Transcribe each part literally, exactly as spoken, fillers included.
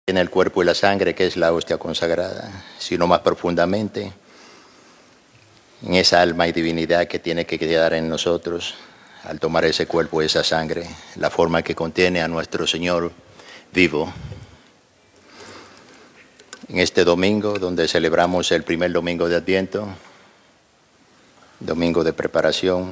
en el cuerpo y la sangre, que es la hostia consagrada, sino más profundamente en esa alma y divinidad que tiene que quedar en nosotros al tomar ese cuerpo y esa sangre, la forma que contiene a nuestro Señor vivo. En este domingo, donde celebramos el primer domingo de Adviento, domingo de preparación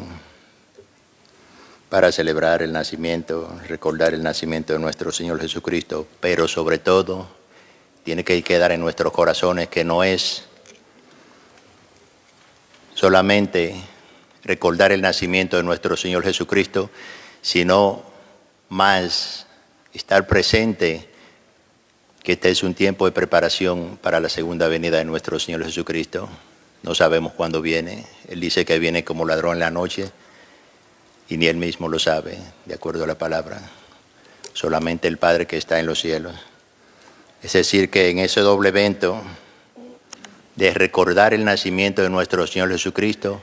para celebrar el nacimiento, recordar el nacimiento de nuestro Señor Jesucristo, pero sobre todo tiene que quedar en nuestros corazones que no es solamente recordar el nacimiento de nuestro Señor Jesucristo, sino más estar presente que este es un tiempo de preparación para la segunda venida de nuestro Señor Jesucristo. No sabemos cuándo viene. Él dice que viene como ladrón en la noche y ni Él mismo lo sabe, de acuerdo a la palabra. Solamente el Padre que está en los cielos. Es decir, que en ese doble evento de recordar el nacimiento de nuestro Señor Jesucristo,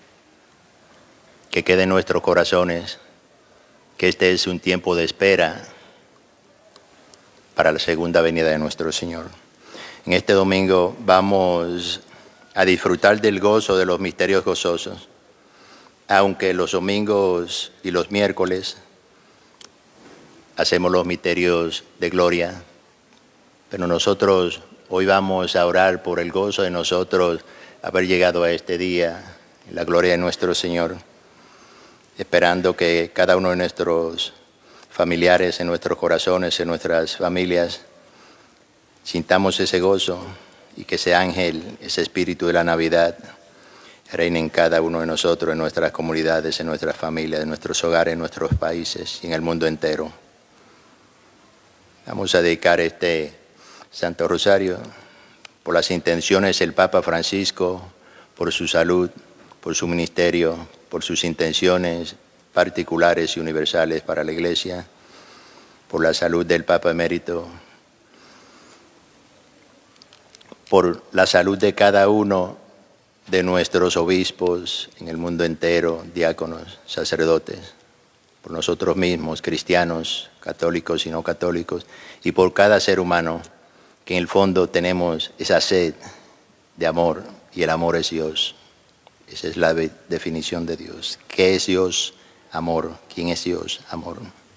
que quede en nuestros corazones, que este es un tiempo de espera para la segunda venida de nuestro Señor. En este domingo vamos a disfrutar del gozo de los misterios gozosos, aunque los domingos y los miércoles hacemos los misterios de gloria, pero nosotros hoy vamos a orar por el gozo de nosotros haber llegado a este día, en la gloria de nuestro Señor, esperando que cada uno de nuestros familiares, en nuestros corazones, en nuestras familias, sintamos ese gozo y que ese ángel, ese espíritu de la Navidad, reine en cada uno de nosotros, en nuestras comunidades, en nuestras familias, en nuestros hogares, en nuestros países y en el mundo entero. Vamos a dedicar este Santo Rosario por las intenciones del Papa Francisco, por su salud, por su ministerio, por sus intenciones particulares y universales para la Iglesia, por la salud del Papa Emérito, por la salud de cada uno de nuestros obispos en el mundo entero, diáconos, sacerdotes, por nosotros mismos, cristianos, católicos y no católicos, y por cada ser humano, que en el fondo tenemos esa sed de amor, y el amor es Dios. Esa es la definición de Dios. ¿Qué es Dios? Amor. ¿Quién es Dios? Amor.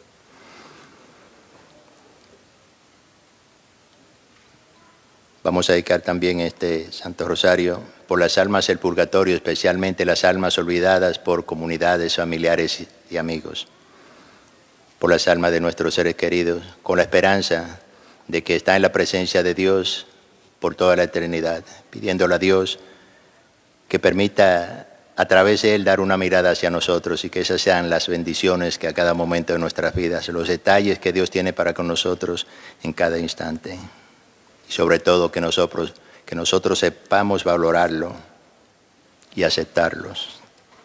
Vamos a dedicar también este Santo Rosario por las almas del purgatorio, especialmente las almas olvidadas por comunidades, familiares y amigos, por las almas de nuestros seres queridos, con la esperanza de que está en la presencia de Dios por toda la eternidad, pidiéndole a Dios que permita a través de Él dar una mirada hacia nosotros y que esas sean las bendiciones que a cada momento de nuestras vidas, los detalles que Dios tiene para con nosotros en cada instante. Y sobre todo que nosotros, que nosotros sepamos valorarlo y aceptarlos.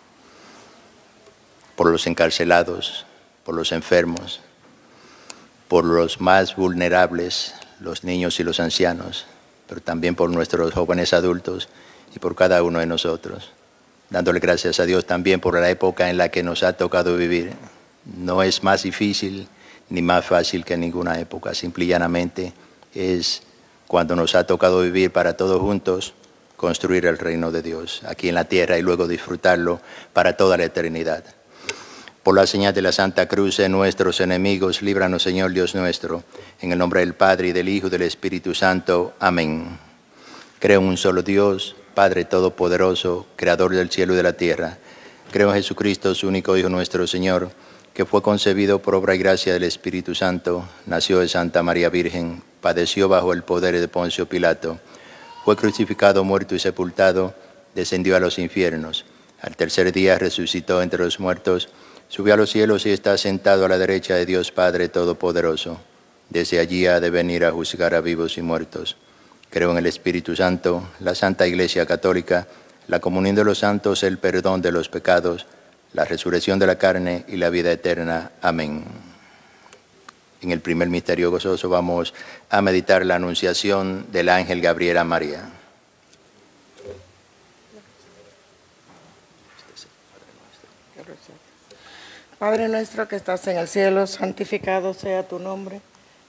Por los encarcelados, por los enfermos, por los más vulnerables, los niños y los ancianos, pero también por nuestros jóvenes adultos y por cada uno de nosotros. Dándole gracias a Dios también por la época en la que nos ha tocado vivir. No es más difícil ni más fácil que ninguna época, simple y llanamente es cuando nos ha tocado vivir para todos juntos, construir el reino de Dios aquí en la tierra y luego disfrutarlo para toda la eternidad. Por la señal de la Santa Cruz de nuestros enemigos, líbranos, Señor Dios nuestro, en el nombre del Padre, y del Hijo, y del Espíritu Santo. Amén. Creo en un solo Dios, Padre Todopoderoso, Creador del cielo y de la tierra. Creo en Jesucristo, su único Hijo nuestro Señor, que fue concebido por obra y gracia del Espíritu Santo, nació de Santa María Virgen, padeció bajo el poder de Poncio Pilato, fue crucificado, muerto y sepultado, descendió a los infiernos. Al tercer día resucitó entre los muertos, subió a los cielos y está sentado a la derecha de Dios Padre Todopoderoso. Desde allí ha de venir a juzgar a vivos y muertos. Creo en el Espíritu Santo, la Santa Iglesia Católica, la comunión de los santos, el perdón de los pecados, la resurrección de la carne y la vida eterna. Amén. En el primer misterio gozoso vamos a meditar la anunciación del ángel Gabriel a María. Padre nuestro que estás en el cielo, santificado sea tu nombre.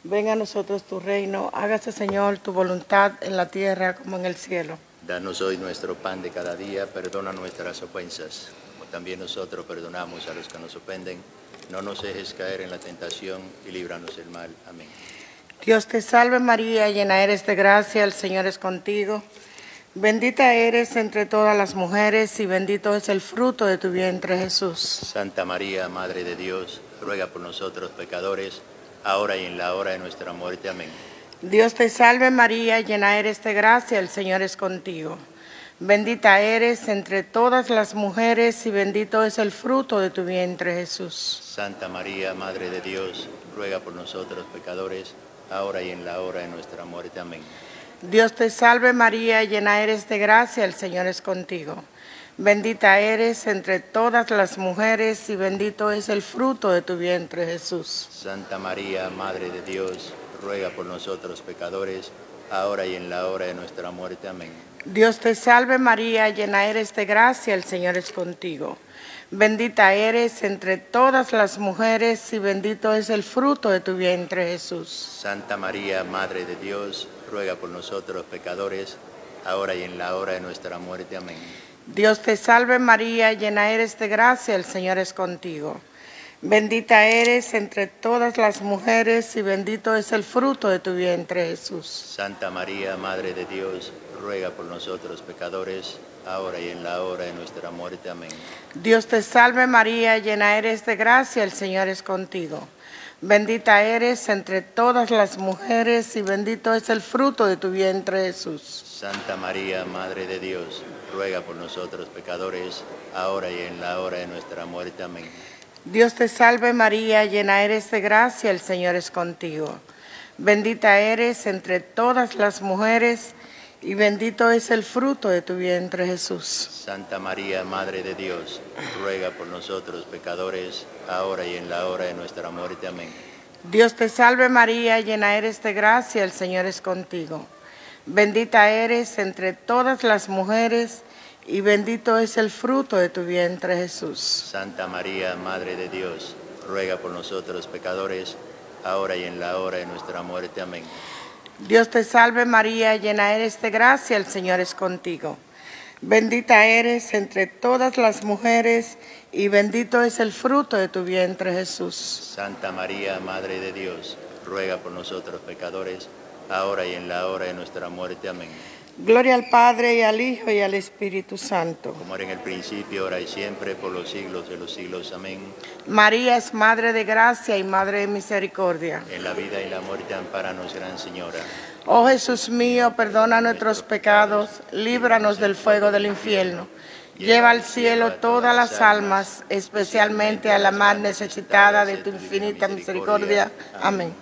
Venga a nosotros tu reino, hágase, Señor, tu voluntad en la tierra como en el cielo. Danos hoy nuestro pan de cada día, perdona nuestras ofensas, como también nosotros perdonamos a los que nos ofenden. No nos dejes caer en la tentación y líbranos del mal. Amén. Dios te salve María, llena eres de gracia, el Señor es contigo. Bendita eres entre todas las mujeres y bendito es el fruto de tu vientre, Jesús. Santa María, Madre de Dios, ruega por nosotros pecadores, ahora y en la hora de nuestra muerte. Amén. Dios te salve María, llena eres de gracia, el Señor es contigo. Bendita eres entre todas las mujeres y bendito es el fruto de tu vientre, Jesús. Santa María, Madre de Dios, ruega por nosotros pecadores, ahora y en la hora de nuestra muerte. Amén. Dios te salve María, llena eres de gracia, el Señor es contigo. Bendita eres entre todas las mujeres y bendito es el fruto de tu vientre, Jesús. Santa María, Madre de Dios, ruega por nosotros pecadores, ahora y en la hora de nuestra muerte. Amén. Dios te salve María, llena eres de gracia, el Señor es contigo. Bendita eres entre todas las mujeres y bendito es el fruto de tu vientre, Jesús. Santa María, Madre de Dios, ruega por nosotros pecadores, ahora y en la hora de nuestra muerte. Amén. Dios te salve María, llena eres de gracia, el Señor es contigo. Bendita eres entre todas las mujeres y bendito es el fruto de tu vientre, Jesús. Santa María, Madre de Dios, ruega por nosotros pecadores, ahora y en la hora de nuestra muerte. Amén. Dios te salve María, llena eres de gracia, el Señor es contigo. Bendita eres entre todas las mujeres y bendito es el fruto de tu vientre, Jesús. Santa María, Madre de Dios, ruega por nosotros pecadores, ahora y en la hora de nuestra muerte. Amén. Dios te salve María, llena eres de gracia, el Señor es contigo. Bendita eres entre todas las mujeres y bendito es el fruto de tu vientre, Jesús. Santa María, Madre de Dios, ruega por nosotros pecadores, ahora y en la hora de nuestra muerte. Amén. Dios te salve María, llena eres de gracia, el Señor es contigo. Bendita eres entre todas las mujeres y bendito es el fruto de tu vientre, Jesús. Santa María, Madre de Dios, ruega por nosotros pecadores, ahora y en la hora de nuestra muerte. Amén. Dios te salve María, llena eres de gracia, el Señor es contigo. Bendita eres entre todas las mujeres y bendito es el fruto de tu vientre, Jesús. Santa María, Madre de Dios, ruega por nosotros pecadores, ahora y en la hora de nuestra muerte. Amén. Gloria al Padre, y al Hijo, y al Espíritu Santo. Como era en el principio, ahora y siempre, por los siglos de los siglos. Amén. María es Madre de gracia y Madre de misericordia. En la vida y la muerte, ampáranos, Gran Señora. Oh Jesús mío, perdona nuestros pecados, líbranos del fuego del infierno. Lleva al cielo todas las almas, especialmente a la más necesitada de tu infinita misericordia. Amén.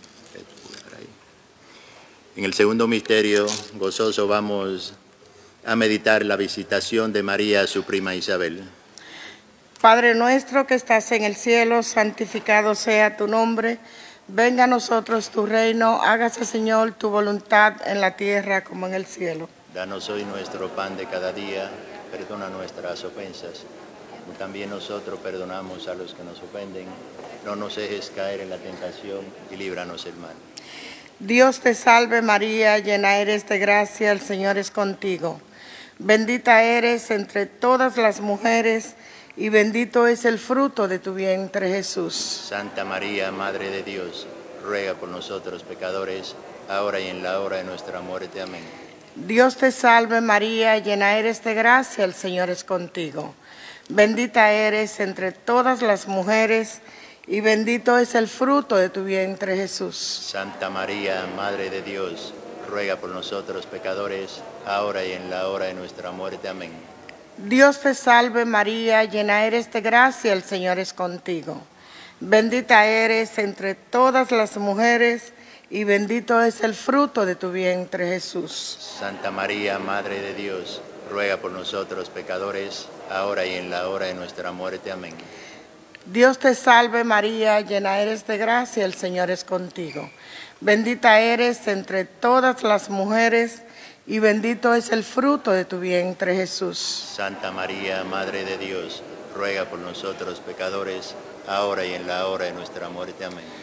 En el segundo misterio gozoso vamos a meditar la visitación de María a su prima Isabel. Padre nuestro que estás en el cielo, santificado sea tu nombre. Venga a nosotros tu reino, hágase, Señor, tu voluntad en la tierra como en el cielo. Danos hoy nuestro pan de cada día, perdona nuestras ofensas, como también nosotros perdonamos a los que nos ofenden. No nos dejes caer en la tentación y líbranos del mal. Dios te salve María, llena eres de gracia, el Señor es contigo. Bendita eres entre todas las mujeres y bendito es el fruto de tu vientre, Jesús. Santa María, Madre de Dios, ruega por nosotros pecadores, ahora y en la hora de nuestra muerte. Amén. Dios te salve María, llena eres de gracia, el Señor es contigo. Bendita eres entre todas las mujeres y bendito es el fruto de tu vientre, Jesús. Santa María, Madre de Dios, ruega por nosotros pecadores, ahora y en la hora de nuestra muerte. Amén. Dios te salve María, llena eres de gracia, el Señor es contigo. Bendita eres entre todas las mujeres y bendito es el fruto de tu vientre, Jesús. Santa María, Madre de Dios, ruega por nosotros pecadores, ahora y en la hora de nuestra muerte. Amén. Dios te salve María, llena eres de gracia, el Señor es contigo. Bendita eres entre todas las mujeres y bendito es el fruto de tu vientre, Jesús. Santa María, Madre de Dios, ruega por nosotros pecadores, ahora y en la hora de nuestra muerte. Amén.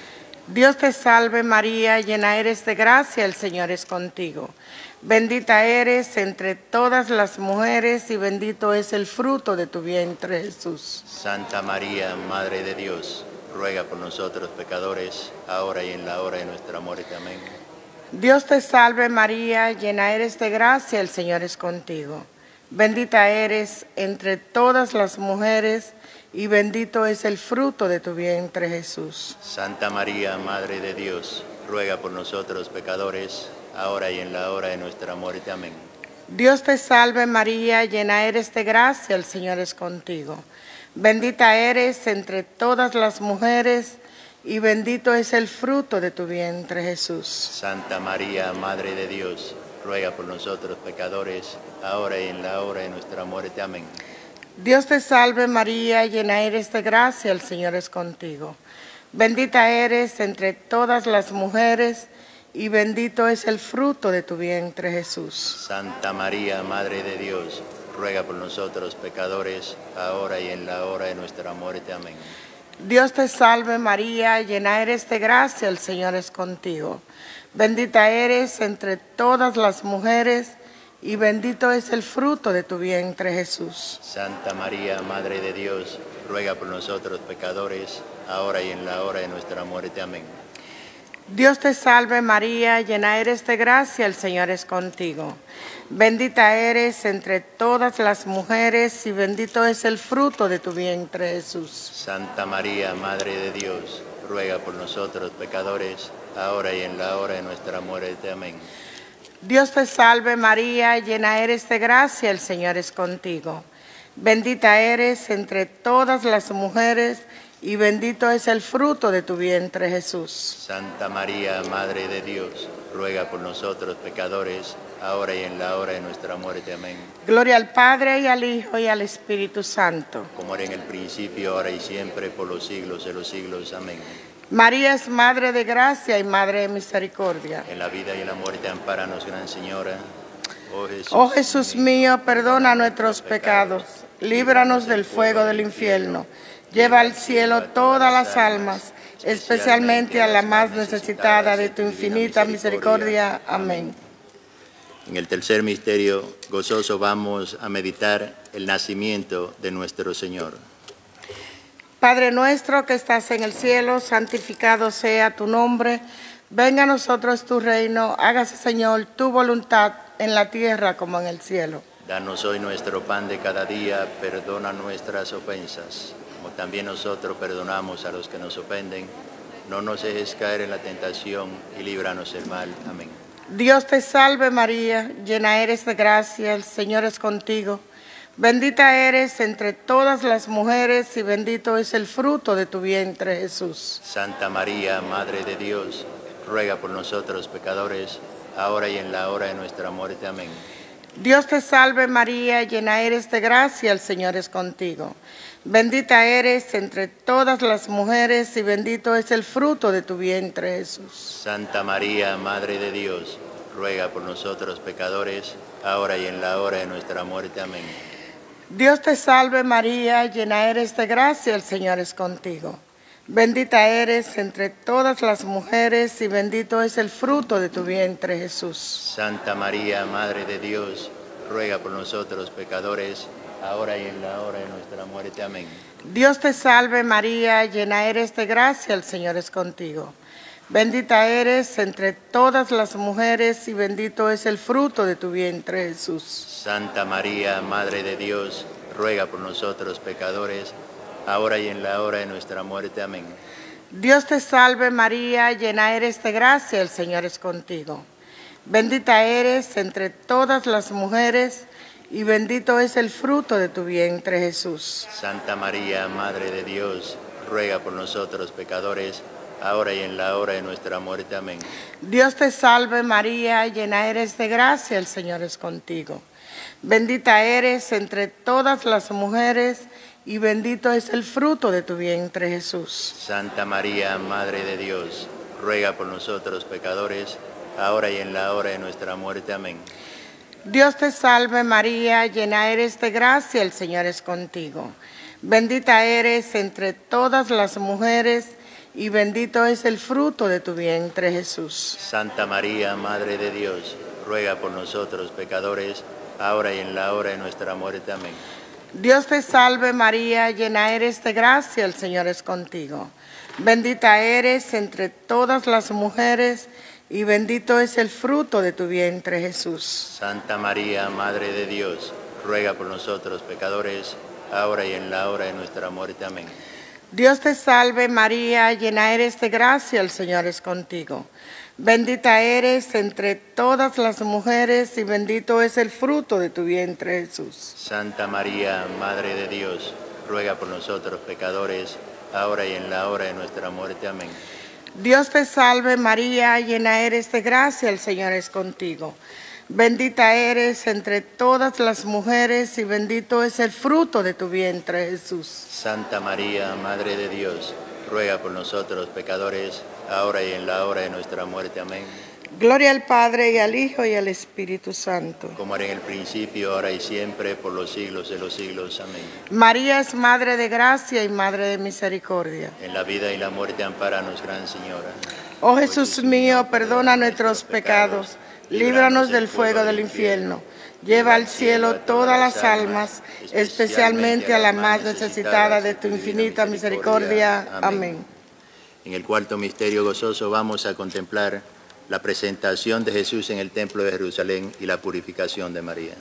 Dios te salve María, llena eres de gracia, el Señor es contigo. Bendita eres entre todas las mujeres y bendito es el fruto de tu vientre, Jesús. Santa María, Madre de Dios, ruega por nosotros pecadores, ahora y en la hora de nuestra muerte. Amén. Dios te salve María, llena eres de gracia, el Señor es contigo. Bendita eres entre todas las mujeres y bendito es el fruto de tu vientre, Jesús. Santa María, Madre de Dios, ruega por nosotros pecadores, ahora y en la hora de nuestra muerte. Amén. Dios te salve María, llena eres de gracia, el Señor es contigo. Bendita eres entre todas las mujeres y bendito es el fruto de tu vientre, Jesús. Santa María, Madre de Dios, ruega por nosotros pecadores, ahora y en la hora de nuestra muerte. Amén. Dios te salve María, llena eres de gracia, el Señor es contigo. Bendita eres entre todas las mujeres y bendito es el fruto de tu vientre, Jesús. Santa María, Madre de Dios, ruega por nosotros pecadores, ahora y en la hora de nuestra muerte. Amén. Dios te salve María, llena eres de gracia, el Señor es contigo. Bendita eres entre todas las mujeres y bendito es el fruto de tu vientre, Jesús. Santa María, Madre de Dios, ruega por nosotros pecadores, ahora y en la hora de nuestra muerte. Amén. Dios te salve María, llena eres de gracia, el Señor es contigo. Bendita eres entre todas las mujeres y bendito es el fruto de tu vientre, Jesús. Santa María, Madre de Dios, ruega por nosotros pecadores, ahora y en la hora de nuestra muerte. Amén. Dios te salve María, llena eres de gracia, el Señor es contigo. Bendita eres entre todas las mujeres y bendito es el fruto de tu vientre, Jesús. Santa María, Madre de Dios, ruega por nosotros pecadores, ahora y en la hora de nuestra muerte. Amén. Gloria al Padre, y al Hijo, y al Espíritu Santo. Como era en el principio, ahora y siempre, por los siglos de los siglos. Amén. María es Madre de gracia y Madre de misericordia. En la vida y en la muerte, ampáranos, Gran Señora. Oh Jesús, oh Jesús mío, perdona nuestros pecados, líbranos del fuego del infierno. Lleva al cielo todas las almas, especialmente a la más necesitada de tu infinita misericordia. Amén. En el tercer misterio gozoso vamos a meditar el nacimiento de nuestro Señor. Padre nuestro que estás en el cielo, santificado sea tu nombre. Venga a nosotros tu reino, hágase Señor tu voluntad en la tierra como en el cielo. Danos hoy nuestro pan de cada día, perdona nuestras ofensas, como también nosotros perdonamos a los que nos ofenden. No nos dejes caer en la tentación y líbranos del mal. Amén. Dios te salve María, llena eres de gracia, el Señor es contigo. Bendita eres entre todas las mujeres y bendito es el fruto de tu vientre, Jesús. Santa María, Madre de Dios, ruega por nosotros pecadores, ahora y en la hora de nuestra muerte. Amén. Dios te salve María, llena eres de gracia, el Señor es contigo. Bendita eres entre todas las mujeres y bendito es el fruto de tu vientre, Jesús. Santa María, Madre de Dios, ruega por nosotros pecadores, ahora y en la hora de nuestra muerte. Amén. Dios te salve María, llena eres de gracia, el Señor es contigo. Bendita eres entre todas las mujeres y bendito es el fruto de tu vientre, Jesús. Santa María, Madre de Dios, ruega por nosotros pecadores, ahora y en la hora de nuestra muerte. Amén. Dios te salve María, llena eres de gracia, el Señor es contigo. Bendita eres entre todas las mujeres y bendito es el fruto de tu vientre, Jesús. Santa María, Madre de Dios, ruega por nosotros pecadores, ahora y en la hora de nuestra muerte. Amén. Dios te salve María, llena eres de gracia, el Señor es contigo. Bendita eres entre todas las mujeres y bendito es el fruto de tu vientre, Jesús. Santa María, Madre de Dios, ruega por nosotros pecadores, ahora y en la hora de nuestra muerte. Amén. Dios te salve María, llena eres de gracia, el Señor es contigo. Bendita eres entre todas las mujeres y bendito es el fruto de tu vientre, Jesús. Santa María, Madre de Dios, ruega por nosotros pecadores, ahora y en la hora de nuestra muerte. Amén. Dios te salve María, llena eres de gracia, el Señor es contigo. Bendita eres entre todas las mujeres y bendito es el fruto de tu vientre, Jesús. Santa María, Madre de Dios, ruega por nosotros pecadores, ahora y en la hora de nuestra muerte. Amén. Dios te salve María, llena eres de gracia, el Señor es contigo. Bendita eres entre todas las mujeres, y bendito es el fruto de tu vientre, Jesús. Santa María, Madre de Dios, ruega por nosotros pecadores, ahora y en la hora de nuestra muerte. Amén. Dios te salve María, llena eres de gracia, el Señor es contigo. Bendita eres entre todas las mujeres y bendito es el fruto de tu vientre, Jesús. Santa María, Madre de Dios, ruega por nosotros pecadores, ahora y en la hora de nuestra muerte. Amén. Dios te salve María, llena eres de gracia, el Señor es contigo. Bendita eres entre todas las mujeres y bendito es el fruto de tu vientre, Jesús. Santa María, Madre de Dios, ruega por nosotros pecadores, ahora y en la hora de nuestra muerte. Amén. Gloria al Padre, y al Hijo, y al Espíritu Santo. Como era en el principio, ahora y siempre, por los siglos de los siglos. Amén. María es Madre de gracia y Madre de misericordia. En la vida y la muerte, ampáranos, Gran Señora. Oh Jesús mío, perdona nuestros pecados, líbranos del fuego del infierno. Lleva al cielo todas las almas, especialmente a la más necesitada de tu infinita misericordia. Amén. En el cuarto misterio gozoso vamos a contemplar la presentación de Jesús en el templo de Jerusalén y la purificación de María.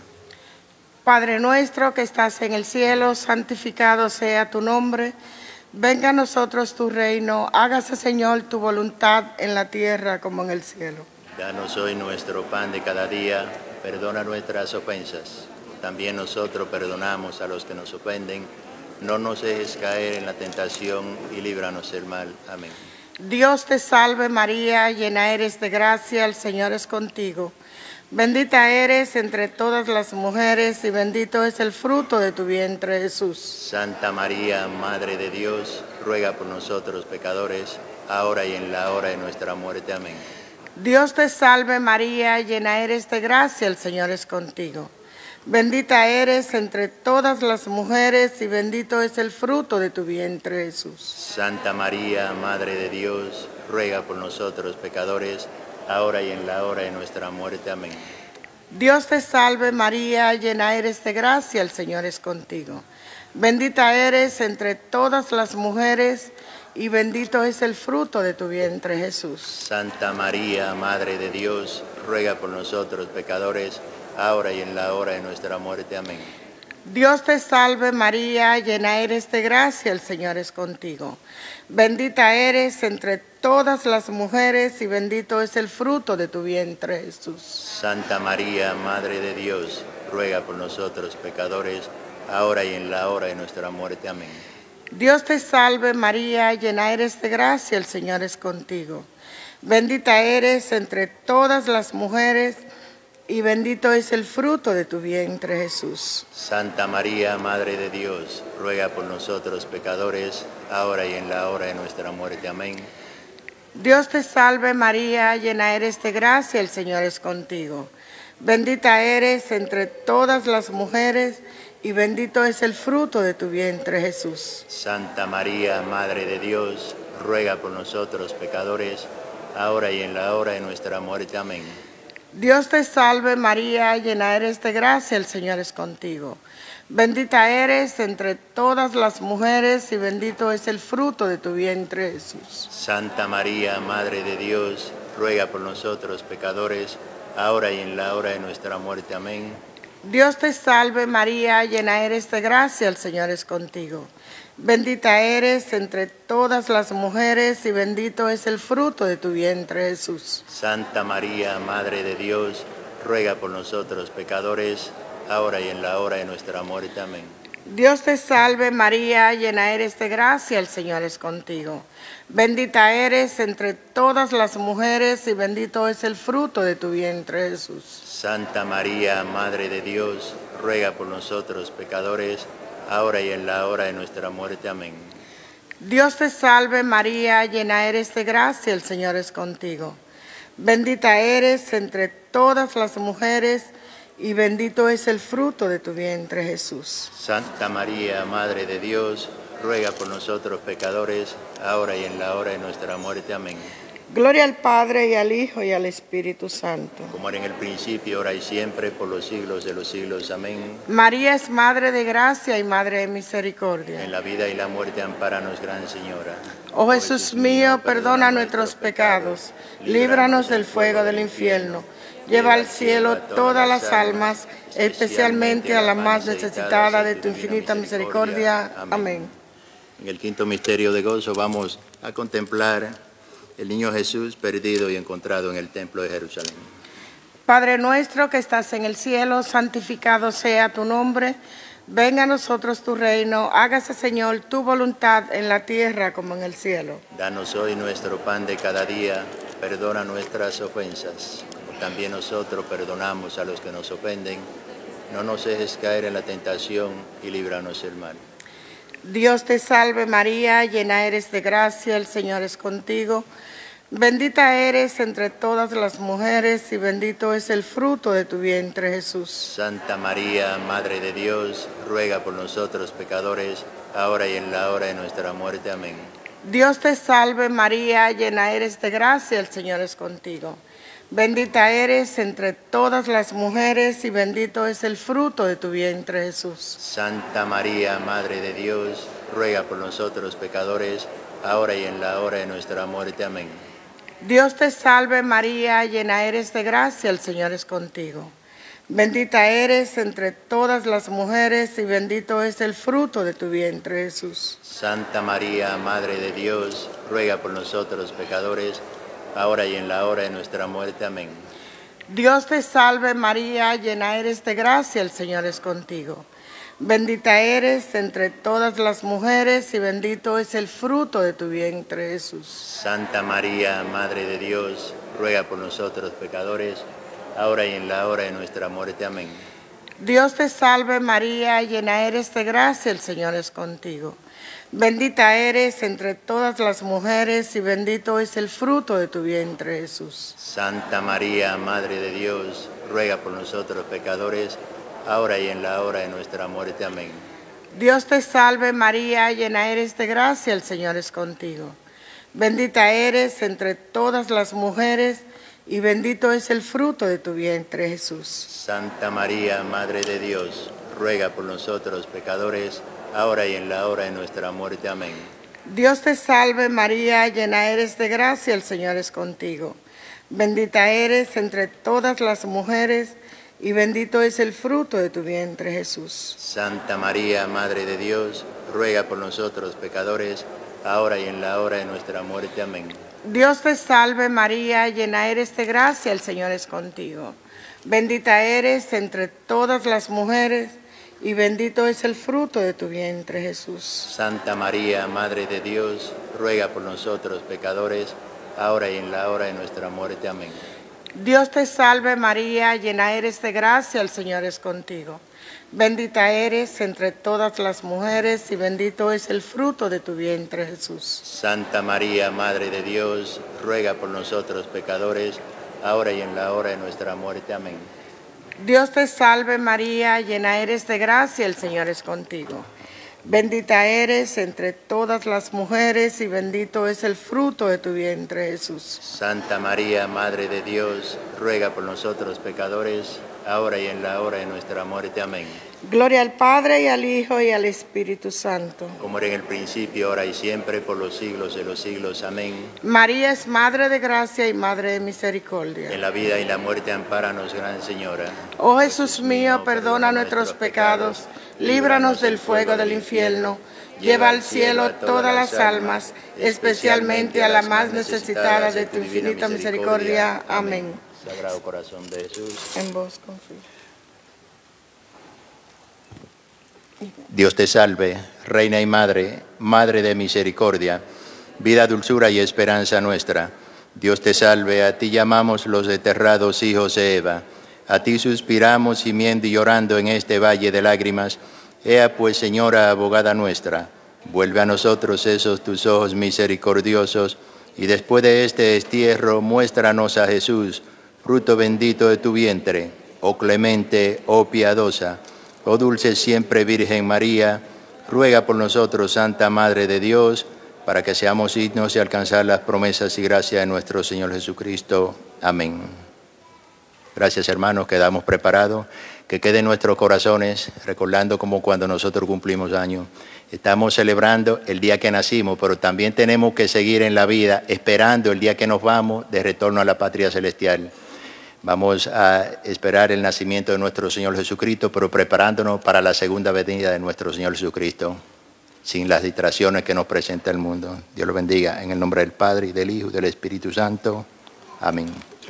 Padre nuestro que estás en el cielo, santificado sea tu nombre. Venga a nosotros tu reino, hágase Señor tu voluntad en la tierra como en el cielo. Danos hoy nuestro pan de cada día, perdona nuestras ofensas, también nosotros perdonamos a los que nos ofenden. No nos dejes caer en la tentación y líbranos del mal. Amén. Dios te salve María, llena eres de gracia, el Señor es contigo. Bendita eres entre todas las mujeres y bendito es el fruto de tu vientre, Jesús. Santa María, Madre de Dios, ruega por nosotros pecadores, ahora y en la hora de nuestra muerte. Amén. Dios te salve María, llena eres de gracia, el Señor es contigo. Bendita eres entre todas las mujeres y bendito es el fruto de tu vientre, Jesús. Santa María, Madre de Dios, ruega por nosotros pecadores, ahora y en la hora de nuestra muerte. Amén. Dios te salve María, llena eres de gracia, el Señor es contigo. Bendita eres entre todas las mujeres y bendito es el fruto de tu vientre, Jesús. Santa María, Madre de Dios, ruega por nosotros pecadores, ahora y en la hora de nuestra muerte. Amén. Dios te salve María, llena eres de gracia, el Señor es contigo. Bendita eres entre todas las mujeres y bendito es el fruto de tu vientre, Jesús. Santa María, Madre de Dios, ruega por nosotros pecadores, ahora y en la hora de nuestra muerte. Amén. Dios te salve María, llena eres de gracia, el Señor es contigo. Bendita eres entre todas las mujeres y bendito es el fruto de tu vientre, Jesús. Santa María, Madre de Dios, ruega por nosotros pecadores, ahora y en la hora de nuestra muerte. Amén. Dios te salve María, llena eres de gracia, el Señor es contigo. Bendita eres entre todas las mujeres y bendito es el fruto de tu vientre, Jesús. Santa María, Madre de Dios, ruega por nosotros pecadores, ahora y en la hora de nuestra muerte. Amén. Dios te salve María, llena eres de gracia, el Señor es contigo. Bendita eres entre todas las mujeres y bendito es el fruto de tu vientre, Jesús. Santa María, Madre de Dios, ruega por nosotros pecadores, ahora y en la hora de nuestra muerte. Amén. Dios te salve María, llena eres de gracia, el Señor es contigo. Bendita eres entre todas las mujeres y bendito es el fruto de tu vientre, Jesús. Santa María, Madre de Dios, ruega por nosotros pecadores, ahora y en la hora de nuestra muerte. Amén. Dios te salve María, llena eres de gracia, el Señor es contigo. Bendita eres entre todas las mujeres y bendito es el fruto de tu vientre, Jesús. Santa María, Madre de Dios, ruega por nosotros pecadores, ahora y en la hora de nuestra muerte. Amén. Dios te salve María, llena eres de gracia, el Señor es contigo. Bendita eres entre todas las mujeres y bendito es el fruto de tu vientre, Jesús. Santa María, Madre de Dios, ruega por nosotros pecadores, ahora y en la hora de nuestra muerte. Amén. Gloria al Padre, y al Hijo, y al Espíritu Santo. Como era en el principio, ahora y siempre, por los siglos de los siglos. Amén. María es Madre de gracia y Madre de misericordia. En la vida y la muerte, ampáranos, Gran Señora. Oh Jesús mío, perdona nuestros pecados, líbranos del fuego del infierno, lleva al cielo todas las almas, especialmente a la más necesitada de tu infinita misericordia. Amén. En el quinto misterio de gozo vamos a contemplar el niño Jesús perdido y encontrado en el templo de Jerusalén. Padre nuestro que estás en el cielo, santificado sea tu nombre. Venga a nosotros tu reino, hágase, Señor, tu voluntad en la tierra como en el cielo. Danos hoy nuestro pan de cada día, perdona nuestras ofensas, como también nosotros perdonamos a los que nos ofenden. No nos dejes caer en la tentación y líbranos del mal. Dios te salve María, llena eres de gracia, el Señor es contigo. Bendita eres entre todas las mujeres y bendito es el fruto de tu vientre, Jesús. Santa María, Madre de Dios, ruega por nosotros pecadores, ahora y en la hora de nuestra muerte. Amén. Dios te salve María, llena eres de gracia, el Señor es contigo. Bendita eres entre todas las mujeres y bendito es el fruto de tu vientre, Jesús. Santa María, Madre de Dios, ruega por nosotros pecadores, ahora y en la hora de nuestra muerte. Amén. Dios te salve María, llena eres de gracia, el Señor es contigo. Bendita eres entre todas las mujeres y bendito es el fruto de tu vientre, Jesús. Santa María, Madre de Dios, ruega por nosotros pecadores, ahora y en la hora de nuestra muerte. Amén. Dios te salve María, llena eres de gracia, el Señor es contigo. Bendita eres entre todas las mujeres y bendito es el fruto de tu vientre, Jesús. Santa María, Madre de Dios, ruega por nosotros pecadores, ahora y en la hora de nuestra muerte. Amén. Dios te salve María, llena eres de gracia, el Señor es contigo. Bendita eres entre todas las mujeres y bendito es el fruto de tu vientre, Jesús. Santa María, Madre de Dios, ruega por nosotros pecadores, ahora y en la hora de nuestra muerte. Amén. Dios te salve María, llena eres de gracia, el Señor es contigo. Bendita eres entre todas las mujeres y bendito es el fruto de tu vientre, Jesús. Santa María, Madre de Dios, ruega por nosotros pecadores, ahora y en la hora de nuestra muerte. Amén. Dios te salve María, llena eres de gracia, el Señor es contigo. Bendita eres entre todas las mujeres y bendito es el fruto de tu vientre, Jesús. Santa María, Madre de Dios, ruega por nosotros pecadores, ahora y en la hora de nuestra muerte. Amén. Dios te salve María, llena eres de gracia, el Señor es contigo. Bendita eres entre todas las mujeres y bendito es el fruto de tu vientre, Jesús. Santa María, Madre de Dios, ruega por nosotros pecadores, ahora y en la hora de nuestra muerte. Amén. Dios te salve María, llena eres de gracia, el Señor es contigo. Bendita eres entre todas las mujeres y bendito es el fruto de tu vientre, Jesús. Santa María, Madre de Dios, ruega por nosotros pecadores, ahora y en la hora de nuestra muerte. Amén. Dios te salve María, llena eres de gracia, el Señor es contigo. Bendita eres entre todas las mujeres y bendito es el fruto de tu vientre, Jesús. Santa María, Madre de Dios, ruega por nosotros pecadores, ahora y en la hora de nuestra muerte. Amén. Gloria al Padre, y al Hijo, y al Espíritu Santo. Como era en el principio, ahora y siempre, por los siglos de los siglos. Amén. María es Madre de gracia y Madre de misericordia. En la vida y la muerte, ampáranos, Gran Señora. Oh Jesús mío, perdona nuestros pecados, líbranos del fuego del infierno, lleva al cielo todas las almas, especialmente a la más necesitada de tu infinita misericordia. Amén. Sagrado Corazón de Jesús, En vos confío. Dios te salve, Reina y Madre, Madre de misericordia, vida, dulzura y esperanza nuestra. Dios te salve, a ti llamamos los desterrados hijos de Eva, a ti suspiramos gimiendo y llorando en este valle de lágrimas. Ea pues, Señora, abogada nuestra, vuelve a nosotros esos tus ojos misericordiosos, y después de este destierro muéstranos a Jesús, fruto bendito de tu vientre, oh clemente, oh piadosa, oh dulce siempre Virgen María, ruega por nosotros, Santa Madre de Dios, para que seamos dignos de alcanzar las promesas y gracias de nuestro Señor Jesucristo. Amén. Gracias, hermanos, quedamos preparados. Que quede en nuestros corazones, recordando como cuando nosotros cumplimos años. Estamos celebrando el día que nacimos, pero también tenemos que seguir en la vida, esperando el día que nos vamos de retorno a la patria celestial. Vamos a esperar el nacimiento de nuestro Señor Jesucristo, pero preparándonos para la segunda venida de nuestro Señor Jesucristo, sin las distracciones que nos presenta el mundo. Dios lo bendiga, en el nombre del Padre, y del Hijo, y del Espíritu Santo. Amén.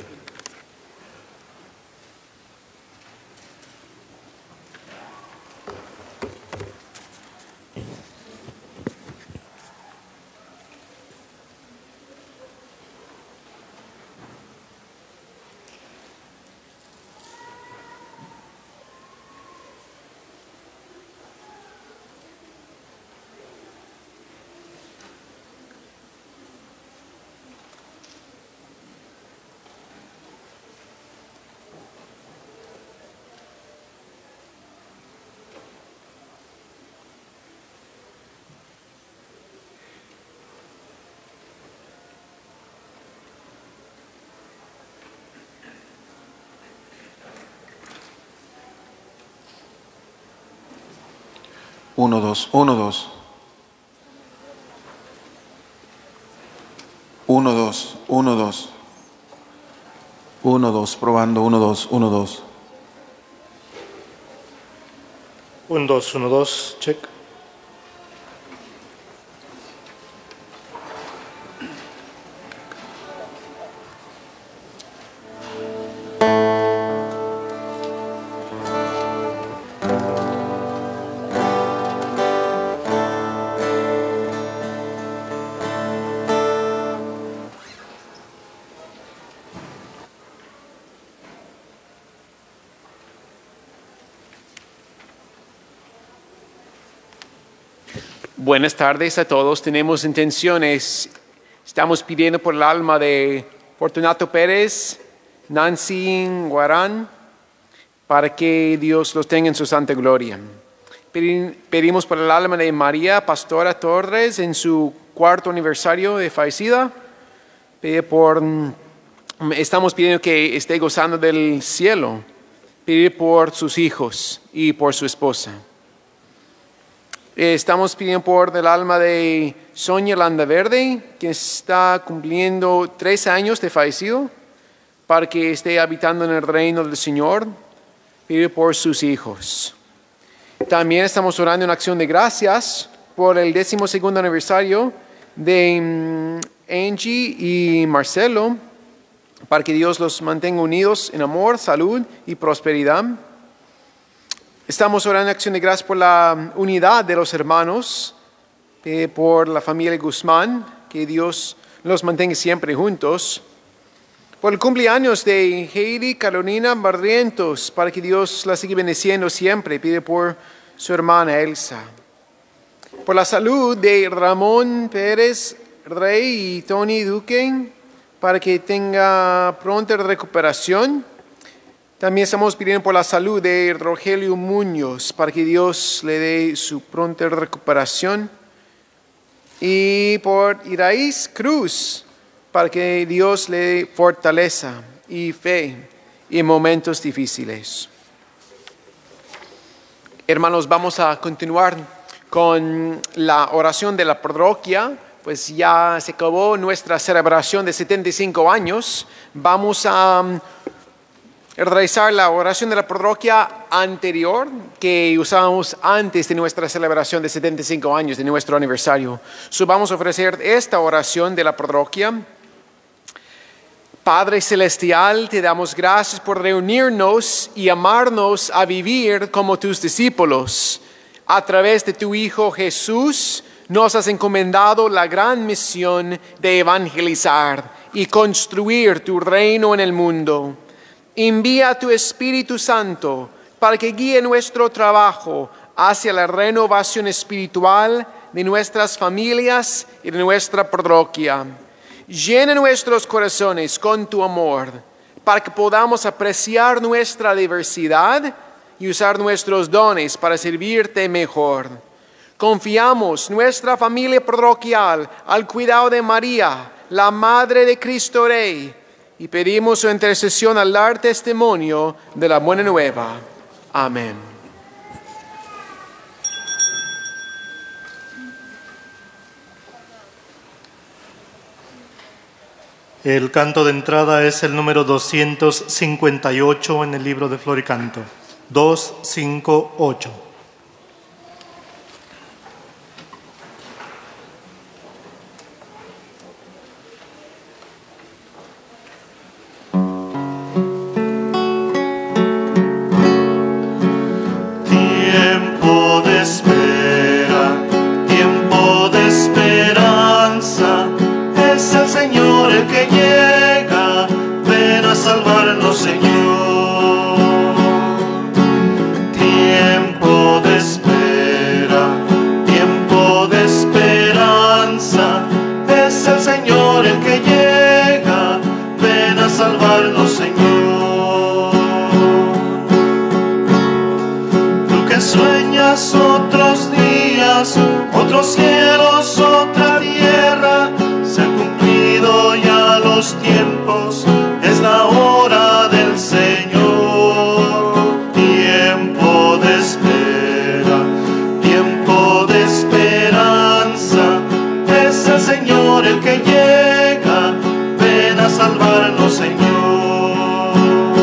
Uno, dos, uno, dos. Uno, dos, uno, dos. Uno, dos, probando, uno, dos, uno, dos. uno, dos, uno, dos, check. Buenas tardes a todos. Tenemos intenciones. Estamos pidiendo por el alma de Fortunato Pérez, Nancy Guarán, para que Dios los tenga en su santa gloria. Pedimos por el alma de María Pastora Torres en su cuarto aniversario de fallecida. Por, estamos pidiendo que esté gozando del cielo. Pedir por sus hijos y por su esposa. Estamos pidiendo por el alma de Sonia Landaverde, que está cumpliendo tres años de fallecido, para que esté habitando en el reino del Señor. Pedir por sus hijos. También estamos orando en acción de gracias por el décimo segundo aniversario de Angie y Marcelo, para que Dios los mantenga unidos en amor, salud y prosperidad. Estamos orando en acción de gracias por la unidad de los hermanos, eh, por la familia Guzmán, que Dios los mantenga siempre juntos. Por el cumpleaños de Heidi Carolina Barrientos, para que Dios la siga bendiciendo siempre. Pide por su hermana Elsa. Por la salud de Ramón Pérez Rey y Tony Duque, para que tenga pronta recuperación. También estamos pidiendo por la salud de Rogelio Muñoz, para que Dios le dé su pronta recuperación. Y por Iraíz Cruz, para que Dios le dé fortaleza y fe en momentos difíciles. Hermanos, vamos a continuar con la oración de la parroquia. Pues ya se acabó nuestra celebración de setenta y cinco años. Vamos a realizar la oración de la parroquia anterior que usábamos antes de nuestra celebración de setenta y cinco años, de nuestro aniversario. So, vamos a ofrecer esta oración de la parroquia. Padre Celestial, te damos gracias por reunirnos y amarnos a vivir como tus discípulos. A través de tu Hijo Jesús, nos has encomendado la gran misión de evangelizar y construir tu reino en el mundo. Envía tu Espíritu Santo para que guíe nuestro trabajo hacia la renovación espiritual de nuestras familias y de nuestra parroquia. Llena nuestros corazones con tu amor para que podamos apreciar nuestra diversidad y usar nuestros dones para servirte mejor. Confiamos nuestra familia parroquial al cuidado de María, la Madre de Cristo Rey, y pedimos su intercesión al dar testimonio de la buena nueva. Amén. El canto de entrada es el número doscientos cincuenta y ocho en el libro de Floricanto. doscientos cincuenta y ocho. Tiempo de espera, tiempo de esperanza, es el Señor el que llega, ven a salvarnos, Señor. Tiempo de espera, tiempo de esperanza, es el Señor el que llega, ven a salvarnos, Señor. Tú que sueñas otros días, otros cielos, otra tierra, se han cumplido ya los tiempos, es la hora del Señor. Tiempo de espera, tiempo de esperanza, es el Señor el que llega, ven a salvarnos, Señor.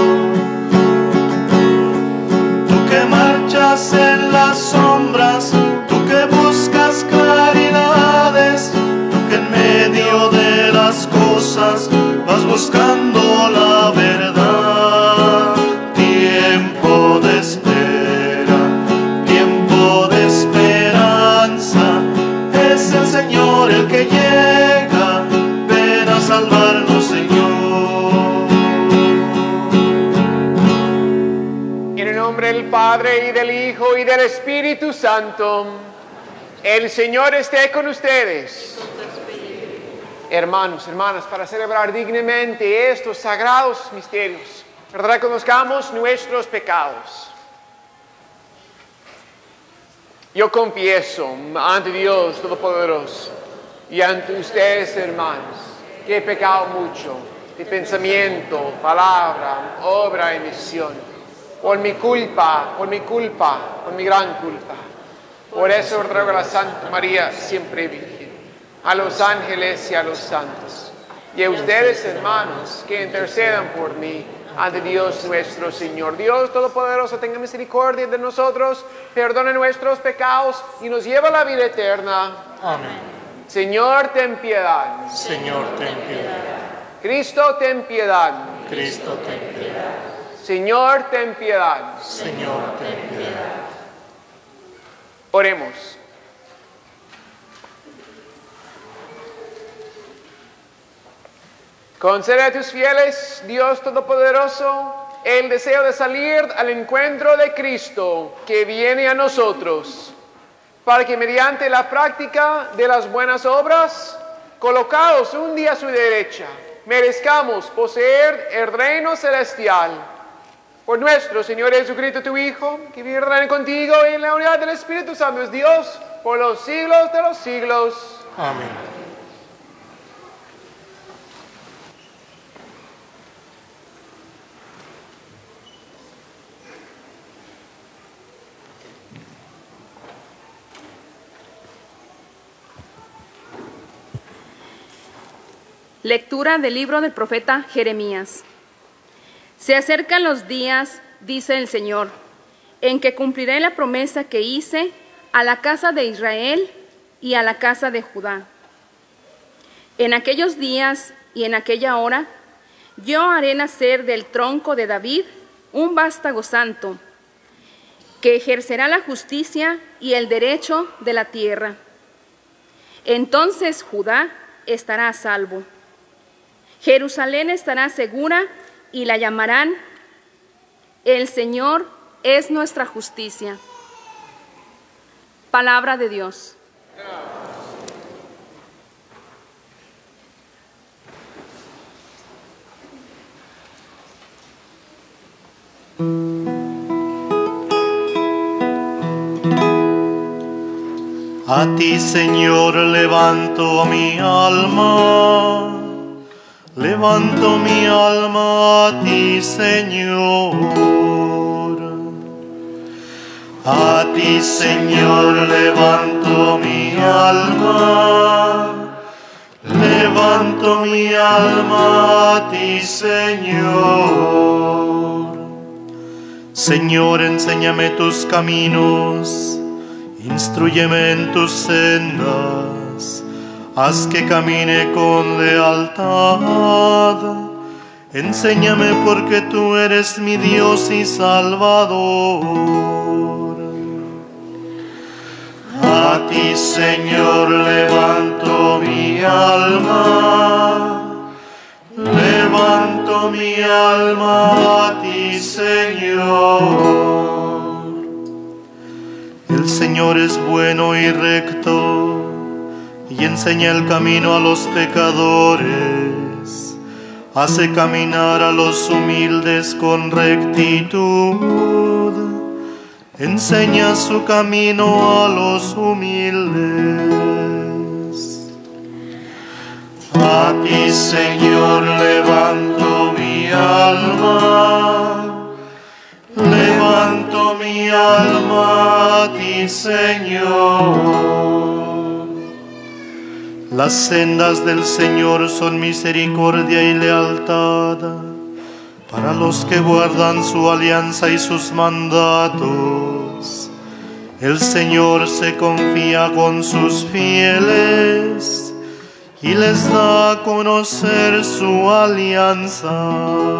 Tú que marchas en las sombras, tú que buscas claridades, tú que en medio de las cosas vas buscando la verdad. Tiempo de espera, tiempo de esperanza, es el Señor el que llega, ven a salvarnos, Señor. En el nombre del Padre, y del Hijo, y del Espíritu Santo, el Señor esté con ustedes. Hermanos, hermanas, para celebrar dignamente estos sagrados misterios, reconozcamos nuestros pecados. Yo confieso ante Dios Todopoderoso y ante ustedes, hermanos, que he pecado mucho de pensamiento, palabra, obra y misión, por mi culpa, por mi culpa, por mi gran culpa. Por eso ruego a la Santa María, siempre Virgen, a los ángeles y a los santos, y a ustedes, hermanos, que intercedan por mí ante Dios nuestro Señor. Dios Todopoderoso, tenga misericordia de nosotros, perdone nuestros pecados y nos lleva a la vida eterna. Amén. Señor, ten piedad. Señor, ten piedad. Cristo, ten piedad. Cristo, ten piedad. Señor, ten piedad. Señor, ten piedad. Oremos. Concede a tus fieles, Dios Todopoderoso, el deseo de salir al encuentro de Cristo que viene a nosotros, para que mediante la práctica de las buenas obras, colocados un día a su derecha, merezcamos poseer el reino celestial. Por nuestro Señor Jesucristo, tu Hijo, que vive y reina contigo en la unidad del Espíritu Santo, es Dios, por los siglos de los siglos. Amén. Lectura del libro del profeta Jeremías. Se acercan los días, dice el Señor, en que cumpliré la promesa que hice a la casa de Israel y a la casa de Judá. En aquellos días y en aquella hora, yo haré nacer del tronco de David un vástago santo, que ejercerá la justicia y el derecho de la tierra. Entonces Judá estará a salvo. Jerusalén estará segura y la llamarán: El Señor es nuestra justicia. Palabra de Dios. A ti, Señor, levanto mi alma. Levanto mi alma a ti, Señor. A ti, Señor, levanto mi alma. Levanto mi alma a ti, Señor. Señor, enséñame tus caminos, instrúyeme en tus sendas, haz que camine con lealtad. Enséñame porque tú eres mi Dios y Salvador. A ti, Señor, levanto mi alma. Levanto mi alma a ti, Señor. El Señor es bueno y recto, y enseña el camino a los pecadores. Hace caminar a los humildes con rectitud. Enseña su camino a los humildes. A ti, Señor, levanto mi alma. Levanto mi alma a ti, Señor. Las sendas del Señor son misericordia y lealtad para los que guardan su alianza y sus mandatos. El Señor se confía con sus fieles y les da a conocer su alianza.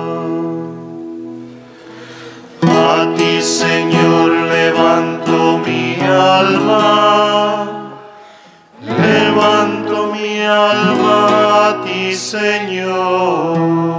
A ti, Señor, levanto mi alma. Levanto mi alma a ti, Señor.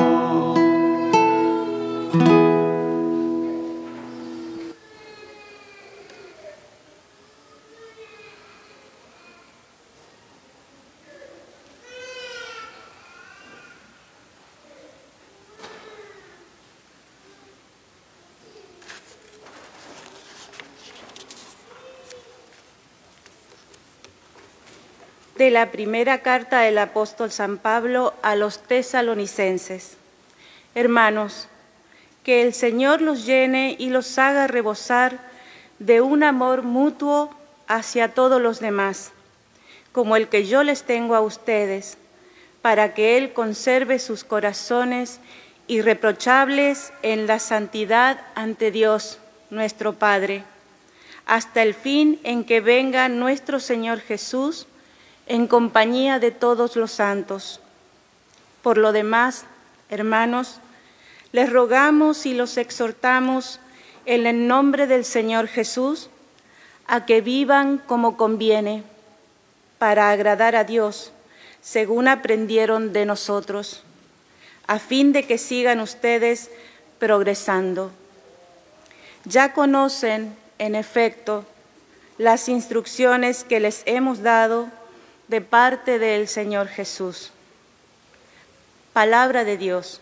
De la primera carta del apóstol San Pablo a los tesalonicenses. Hermanos, que el Señor los llene y los haga rebosar de un amor mutuo hacia todos los demás, como el que yo les tengo a ustedes, para que Él conserve sus corazones irreprochables en la santidad ante Dios, nuestro Padre, hasta el fin en que venga nuestro Señor Jesús, en compañía de todos los santos. Por lo demás, hermanos, les rogamos y los exhortamos en el nombre del Señor Jesús, a que vivan como conviene, para agradar a Dios, según aprendieron de nosotros, a fin de que sigan ustedes progresando. Ya conocen, en efecto, las instrucciones que les hemos dado de parte del Señor Jesús. Palabra de Dios.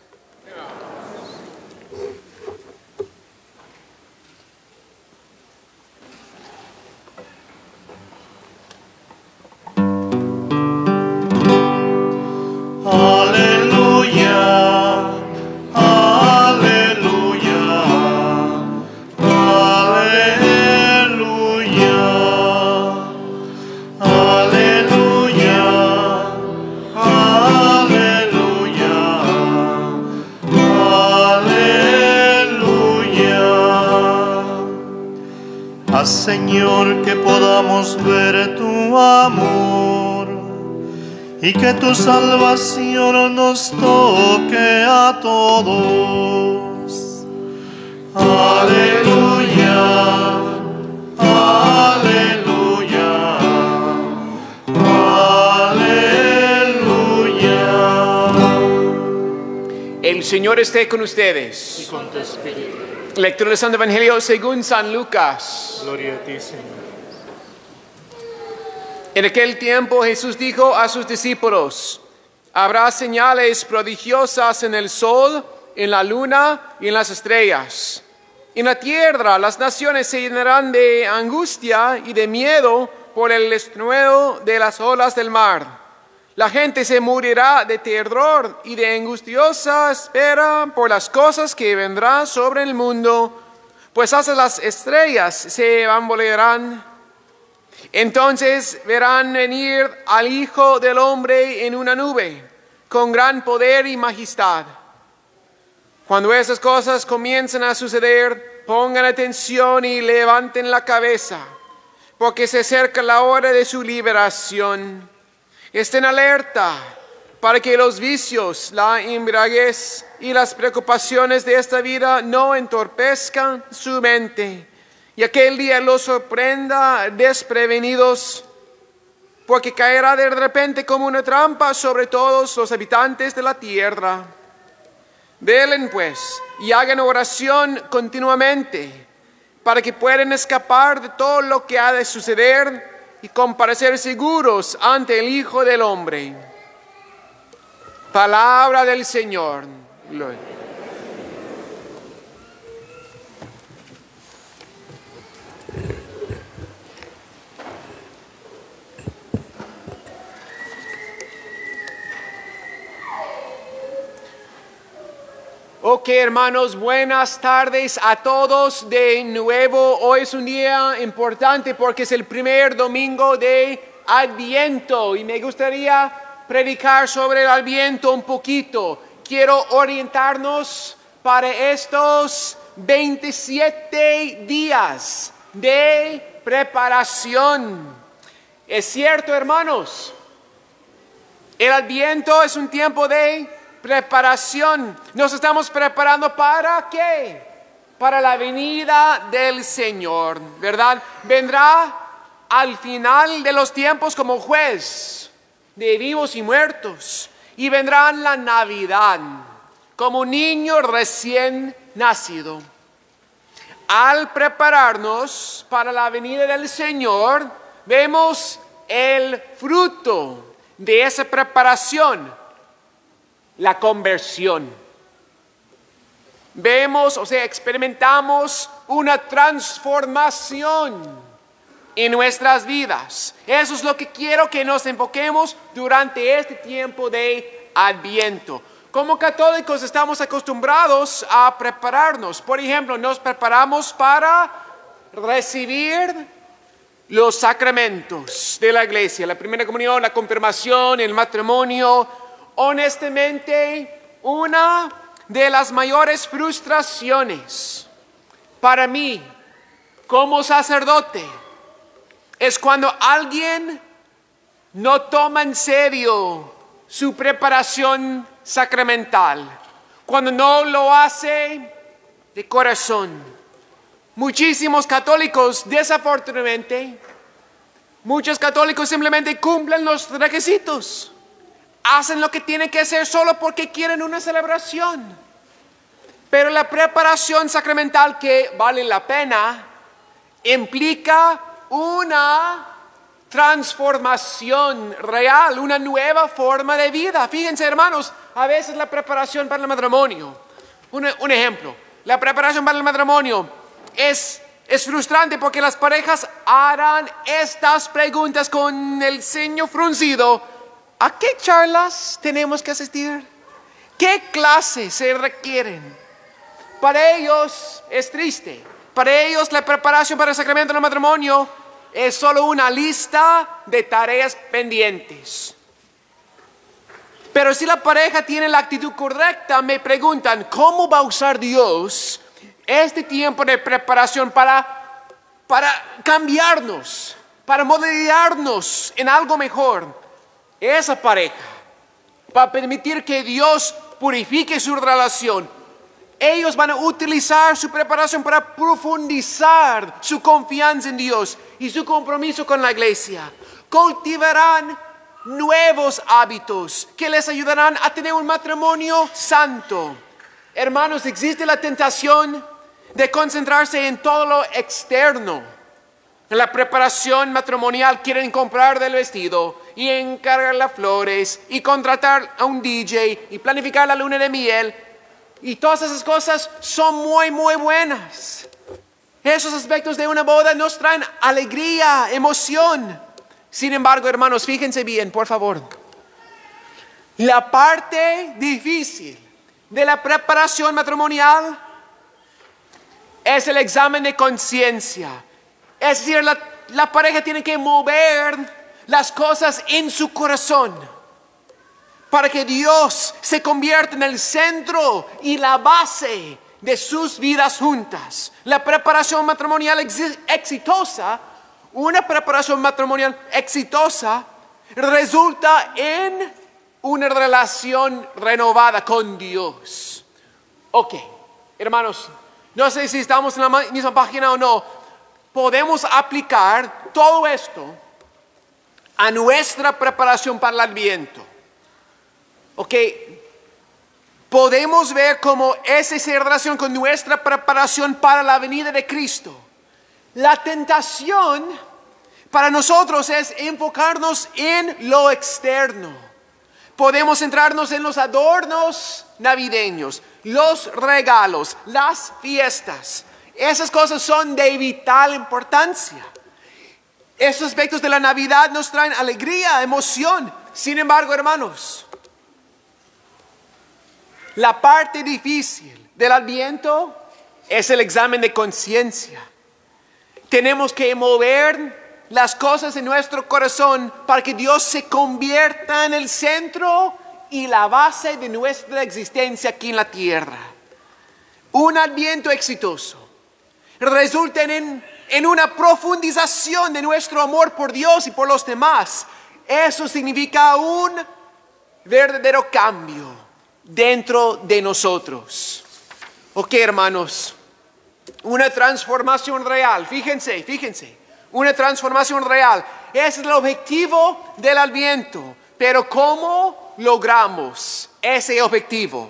Aleluya, aleluya, aleluya, aleluya, aleluya, aleluya. Haz, Señor, que podamos ver tu amor y que tu salvación nos toque a todos. Aleluya, aleluya, aleluya. El Señor esté con ustedes. Y con tu espíritu. Lectura del Santo Evangelio según San Lucas. Gloria a ti, Señor. En aquel tiempo Jesús dijo a sus discípulos: habrá señales prodigiosas en el sol, en la luna y en las estrellas. En la tierra las naciones se llenarán de angustia y de miedo por el estruendo de las olas del mar. La gente se morirá de terror y de angustiosa espera por las cosas que vendrán sobre el mundo, pues hasta las estrellas se bambolearán. Entonces verán venir al Hijo del Hombre en una nube, con gran poder y majestad. Cuando esas cosas comiencen a suceder, pongan atención y levanten la cabeza, porque se acerca la hora de su liberación. Estén alerta para que los vicios, la embriaguez y las preocupaciones de esta vida no entorpezcan su mente, y aquel día los sorprenda desprevenidos, porque caerá de repente como una trampa sobre todos los habitantes de la tierra. Velen pues y hagan oración continuamente, para que puedan escapar de todo lo que ha de suceder y comparecer seguros ante el Hijo del Hombre. Palabra del Señor. Gloria. Ok, hermanos, buenas tardes a todos de nuevo. Hoy es un día importante porque es el primer domingo de Adviento y me gustaría predicar sobre el Adviento un poquito. Quiero orientarnos para estos veintisiete días de preparación. Es cierto, hermanos, el Adviento es un tiempo de preparación. Nos estamos preparando ¿para qué? Para la venida del Señor, ¿verdad? Vendrá al final de los tiempos como juez de vivos y muertos, y vendrá en la Navidad como niño recién nacido. Al prepararnos para la venida del Señor, vemos el fruto de esa preparación, la conversión. Vemos, o sea, experimentamos una transformación en nuestras vidas. Eso es lo que quiero que nos enfoquemos durante este tiempo de Adviento. Como católicos estamos acostumbrados a prepararnos. Por ejemplo, nos preparamos para recibir los sacramentos de la iglesia, la primera comunión, la confirmación, el matrimonio. Honestamente, una de las mayores frustraciones para mí como sacerdote es cuando alguien no toma en serio su preparación sacramental, cuando no lo hace de corazón. Muchísimos católicos, desafortunadamente, muchos católicos simplemente cumplen los requisitos. Hacen lo que tienen que hacer solo porque quieren una celebración. Pero la preparación sacramental que vale la pena implica una transformación real, una nueva forma de vida. Fíjense, hermanos, a veces la preparación para el matrimonio, un, un ejemplo, la preparación para el matrimonio es, es frustrante porque las parejas harán estas preguntas con el ceño fruncido. ¿A qué charlas tenemos que asistir? ¿Qué clases se requieren? Para ellos es triste. Para ellos la preparación para el sacramento del matrimonio es solo una lista de tareas pendientes. Pero si la pareja tiene la actitud correcta, me preguntan, ¿cómo va a usar Dios este tiempo de preparación para, para cambiarnos, para modelarnos en algo mejor? Esa pareja, para permitir que Dios purifique su relación, ellos van a utilizar su preparación para profundizar su confianza en Dios y su compromiso con la iglesia. Cultivarán nuevos hábitos que les ayudarán a tener un matrimonio santo. Hermanos, existe la tentación de concentrarse en todo lo externo. En la preparación matrimonial quieren comprar del vestido y encargar las flores y contratar a un D J y planificar la luna de miel. Y todas esas cosas son muy, muy buenas. Esos aspectos de una boda nos traen alegría, emoción. Sin embargo, hermanos, fíjense bien, por favor. La parte difícil de la preparación matrimonial es el examen de conciencia. Es decir, la, la pareja tiene que mover las cosas en su corazón para que Dios se convierta en el centro y la base de sus vidas juntas. La preparación matrimonial ex- exitosa, una preparación matrimonial exitosa resulta en una relación renovada con Dios. Ok, hermanos, no sé si estamos en la misma página o no. Podemos aplicar todo esto a nuestra preparación para el Adviento. Ok, podemos ver cómo esa se relaciona con nuestra preparación para la venida de Cristo. La tentación para nosotros es enfocarnos en lo externo. Podemos centrarnos en los adornos navideños, los regalos, las fiestas. Esas cosas son de vital importancia. Esos aspectos de la Navidad nos traen alegría, emoción. Sin embargo, hermanos, la parte difícil del Adviento es el examen de conciencia. Tenemos que mover las cosas en nuestro corazón para que Dios se convierta en el centro y la base de nuestra existencia aquí en la tierra. Un Adviento exitoso resulta en, en una profundización de nuestro amor por Dios y por los demás. Eso significa un verdadero cambio dentro de nosotros. Ok, hermanos, una transformación real. Fíjense, fíjense. Una transformación real. Ese es el objetivo del Adviento. Pero ¿cómo logramos ese objetivo?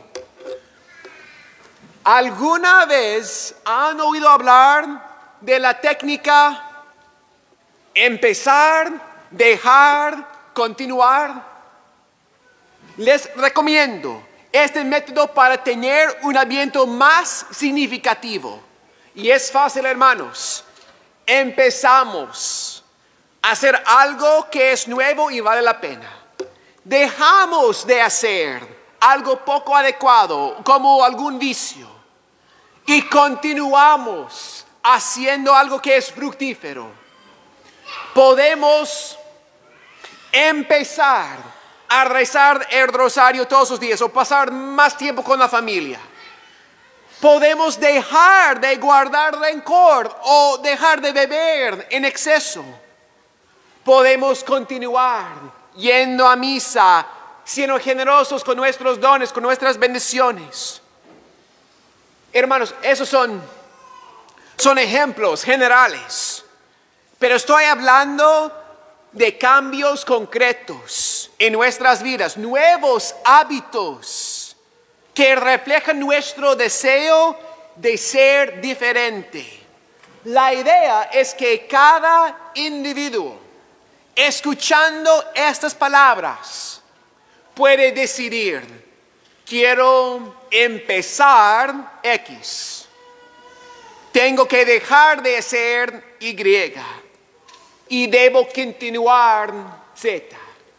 ¿Alguna vez han oído hablar de la técnica empezar, dejar, continuar? Les recomiendo este método para tener un Adviento más significativo. Y es fácil, hermanos. Empezamos a hacer algo que es nuevo y vale la pena. Dejamos de hacer algo poco adecuado, como algún vicio, y continuamos haciendo algo que es fructífero. Podemos empezar a rezar el rosario todos los días o pasar más tiempo con la familia. Podemos dejar de guardar rencor o dejar de beber en exceso. Podemos continuar yendo a misa, siendo generosos con nuestros dones, con nuestras bendiciones. Hermanos, esos son, son ejemplos generales. Pero estoy hablando de cambios concretos en nuestras vidas, nuevos hábitos que reflejan nuestro deseo de ser diferente. La idea es que cada individuo, escuchando estas palabras, puede decidir: quiero empezar X, tengo que dejar de ser Y y debo continuar Z.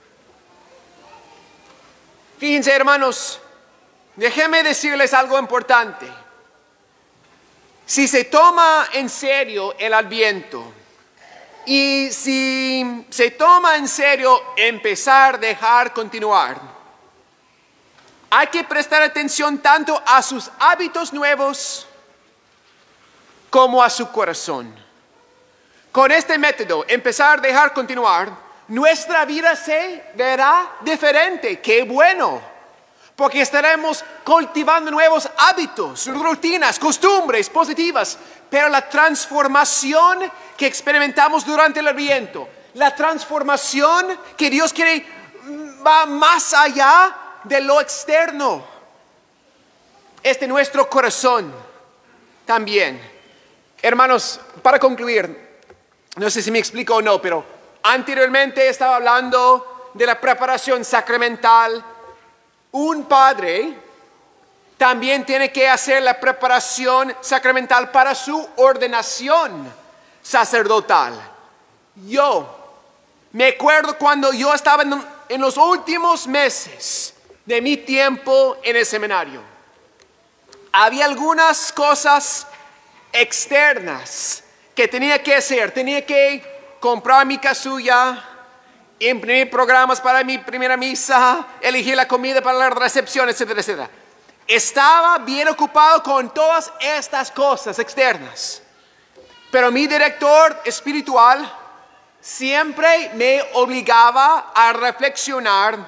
Fíjense, hermanos, déjenme decirles algo importante. Si se toma en serio el Adviento y si se toma en serio empezar, dejar, continuar, hay que prestar atención tanto a sus hábitos nuevos como a su corazón. Con este método, empezar, dejar, continuar, nuestra vida se verá diferente. ¡Qué bueno! Porque estaremos cultivando nuevos hábitos, rutinas, costumbres positivas. Pero la transformación que experimentamos durante el Adviento, la transformación que Dios quiere, va más allá de lo externo. Es de nuestro corazón también. Hermanos, para concluir, no sé si me explico o no, pero anteriormente estaba hablando de la preparación sacramental. Un padre también tiene que hacer la preparación sacramental para su ordenación sacerdotal. Yo Me acuerdo cuando yo estaba en, en los últimos meses de mi tiempo en el seminario. Había algunas cosas externas que tenía que hacer. Tenía que comprar mi casulla, imprimir programas para mi primera misa, elegir la comida para la recepción, etcétera, etcétera. Estaba bien ocupado con todas estas cosas externas. Pero mi director espiritual siempre me obligaba a reflexionar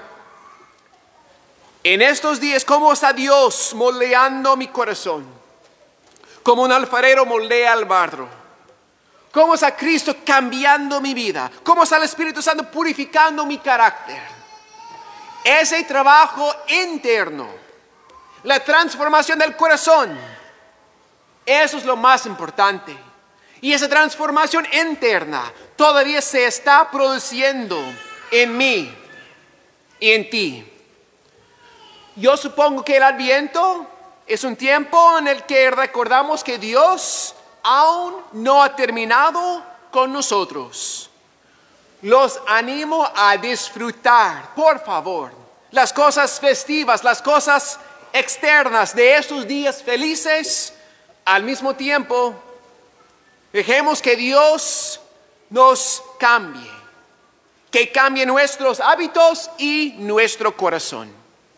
en estos días cómo está Dios moldeando mi corazón, como un alfarero moldea el barro. Cómo está Cristo cambiando mi vida, cómo está el Espíritu Santo purificando mi carácter. Ese trabajo interno, la transformación del corazón, eso es lo más importante. Y esa transformación interna todavía se está produciendo en mí y en ti. Yo supongo que el Adviento es un tiempo en el que recordamos que Dios aún no ha terminado con nosotros. Los animo a disfrutar, por favor, las cosas festivas, las cosas externas de estos días felices. Al mismo tiempo, dejemos que Dios nos cambie, que cambie nuestros hábitos y nuestro corazón.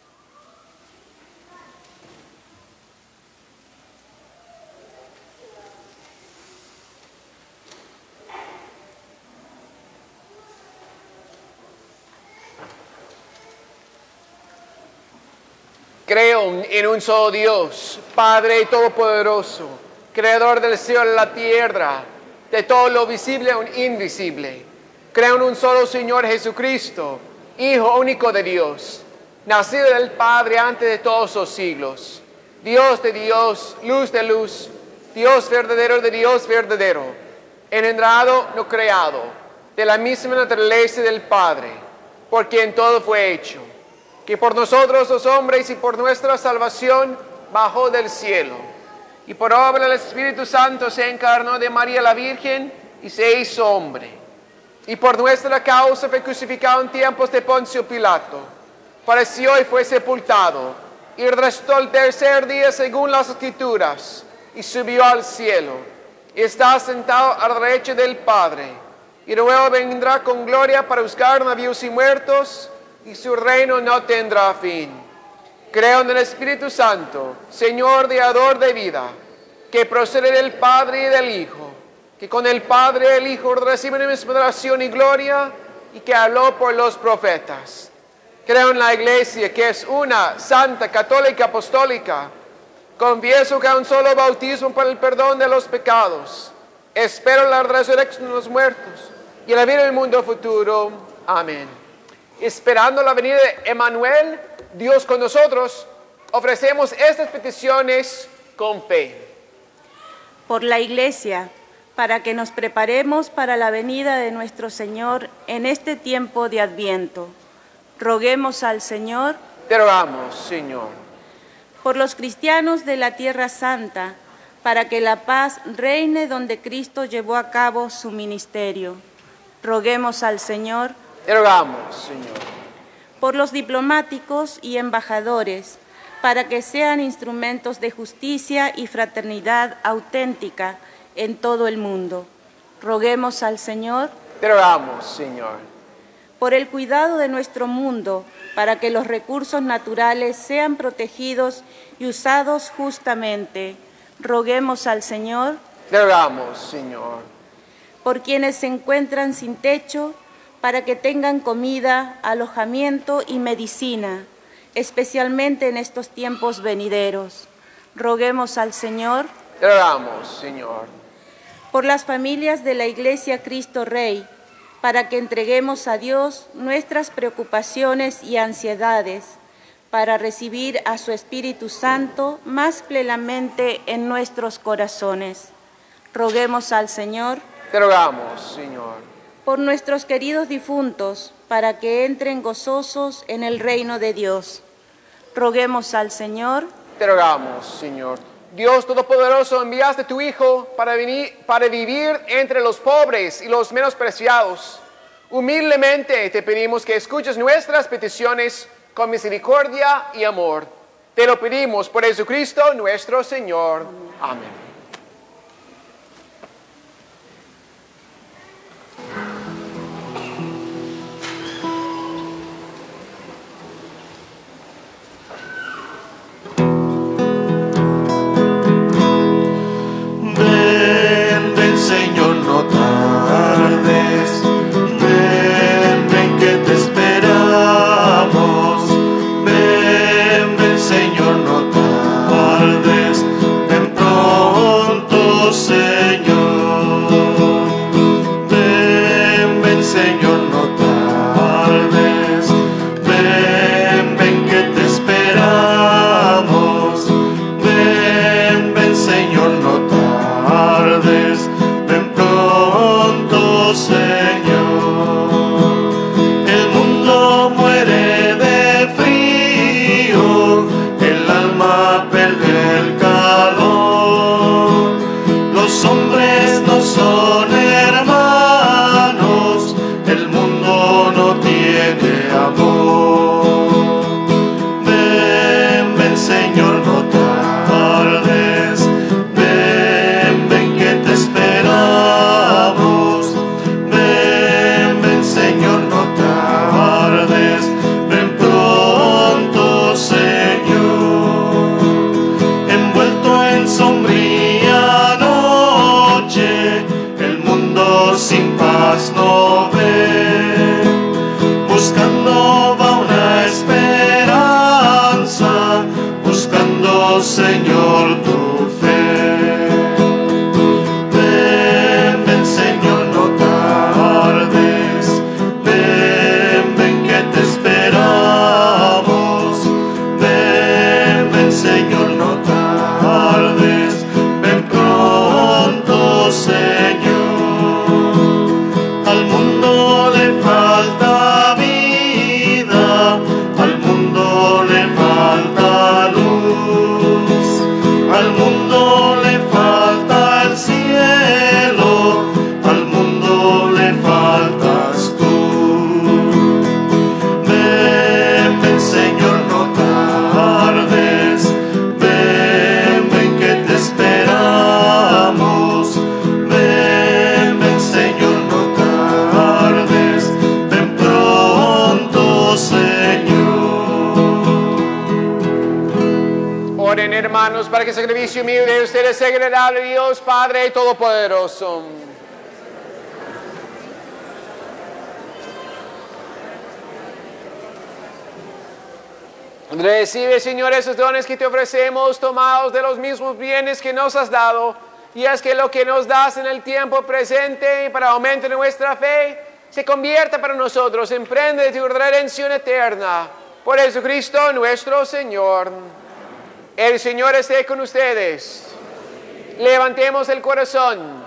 Creo en un solo Dios, Padre Todopoderoso, Creador del cielo y la tierra, de todo lo visible e invisible. Creo en un solo Señor Jesucristo, Hijo único de Dios, nacido del Padre antes de todos los siglos, Dios de Dios, luz de luz, Dios verdadero de Dios verdadero, engendrado, no creado, de la misma naturaleza del Padre, por quien todo fue hecho, que por nosotros los hombres y por nuestra salvación bajó del cielo, y por obra del Espíritu Santo se encarnó de María la Virgen y se hizo hombre, y por nuestra causa fue crucificado en tiempos de Poncio Pilato, padeció y fue sepultado, y restó el tercer día según las Escrituras, y subió al cielo, y está sentado a la derecha del Padre, y luego vendrá con gloria para buscar a vivos y muertos, y su reino no tendrá fin. Creo en el Espíritu Santo, Señor dador de vida, que procede del Padre y del Hijo, que con el Padre y el Hijo reciben inspiración y gloria, y que habló por los profetas. Creo en la Iglesia, que es una, santa, católica, apostólica. Confieso que hay un solo bautismo para el perdón de los pecados. Espero la resurrección de los muertos y la vida del mundo futuro. Amén. Esperando la venida de Emmanuel, Dios con nosotros, ofrecemos estas peticiones con fe. Por la Iglesia, para que nos preparemos para la venida de nuestro Señor en este tiempo de Adviento. Roguemos al Señor. Te rogamos, Señor. Por los cristianos de la Tierra Santa, para que la paz reine donde Cristo llevó a cabo su ministerio. Roguemos al Señor. Te rogamos, Señor. Por los diplomáticos y embajadores, para que sean instrumentos de justicia y fraternidad auténtica en todo el mundo. Roguemos al Señor. Te rogamos, Señor. Por el cuidado de nuestro mundo, para que los recursos naturales sean protegidos y usados justamente. Roguemos al Señor. Te rogamos, Señor. Por quienes se encuentran sin techo, para que tengan comida, alojamiento y medicina, especialmente en estos tiempos venideros. Roguemos al Señor. Te rogamos, Señor. Por las familias de la Iglesia Cristo Rey, para que entreguemos a Dios nuestras preocupaciones y ansiedades, para recibir a su Espíritu Santo más plenamente en nuestros corazones. Roguemos al Señor. Te rogamos, Señor. Por nuestros queridos difuntos, para que entren gozosos en el reino de Dios. Roguemos al Señor. Te rogamos, Señor. Dios Todopoderoso, enviaste a tu Hijo para, venir, para vivir entre los pobres y los menospreciados. Humildemente te pedimos que escuches nuestras peticiones con misericordia y amor. Te lo pedimos por Jesucristo nuestro Señor. Amén. Ven, ven Señor, no tardes. Ven, ven que te esperamos. Ven, ven Señor, no tardes. Ven pronto Señor. Ven, ven Señor, no tardes. Ven, ven que te esperamos. Ven, ven Señor, no tardes. Ven pronto Señor. El mundo muere de frío, el alma pierde el calor. Los hombres no son hermanos, el mundo no tiene amor. Ven, ven Señor, no tardes. Ven, ven que te esperamos. Ven, ven Señor, no tardes. Ven pronto Señor. Envuelto en sombría noche, el mundo sin paz no ve. Buscando va una esperanza, buscando Señor tu fe. Ven, ven Señor, no tardes. Ven, ven que te esperamos. Ven, ven Señor, no tardes. Ven pronto Señor. Al mundo le falta vida, al mundo le falta luz, al mundo le falta el cielo, al mundo le faltas tú. Ven, ven Señor, no tardes. Ven, ven que te esperamos. Ven, ven Señor, no tardes. Ven pronto Señor. Oren, hermanos, para que el sacrificio mío de ustedes sea agradable a Dios Padre Todopoderoso. Recibe, Señor, esos dones que te ofrecemos, tomados de los mismos bienes que nos has dado, y haz que lo que nos das en el tiempo presente para aumento de nuestra fe se convierta para nosotros en prenda de tu redención eterna. Por Jesucristo nuestro Señor. El Señor esté con ustedes. Levantemos el corazón.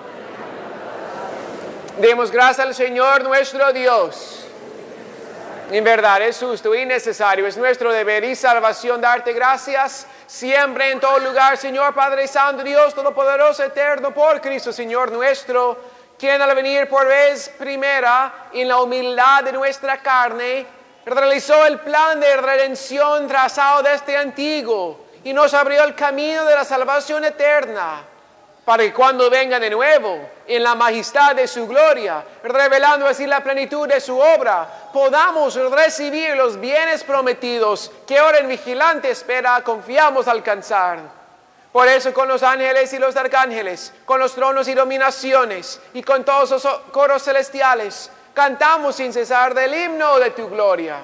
Demos gracias al Señor nuestro Dios. En verdad es justo y necesario, es nuestro deber y salvación darte gracias siempre en todo lugar, Señor Padre Santo, Dios Todopoderoso, Eterno, por Cristo, Señor nuestro, quien al venir por vez primera en la humildad de nuestra carne, realizó el plan de redención trazado desde antiguo y nos abrió el camino de la salvación eterna, para que cuando venga de nuevo en la majestad de su gloria, revelando así la plenitud de su obra, podamos recibir los bienes prometidos que ahora en vigilante espera confiamos alcanzar. Por eso con los ángeles y los arcángeles, con los tronos y dominaciones y con todos los coros celestiales, cantamos sin cesar del himno de tu gloria.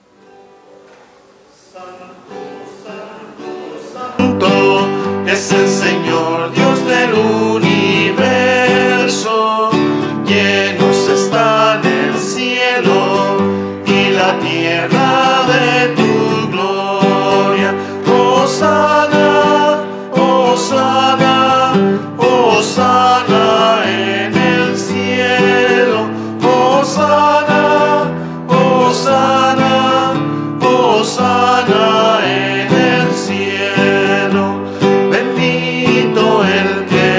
Santo es el Señor, Dios del universo, llenos están el cielo y la tierra de tu gloria. Hosana, hosana, hosana en el cielo. Hosana, hosana, hosana en el cielo. Bendito el que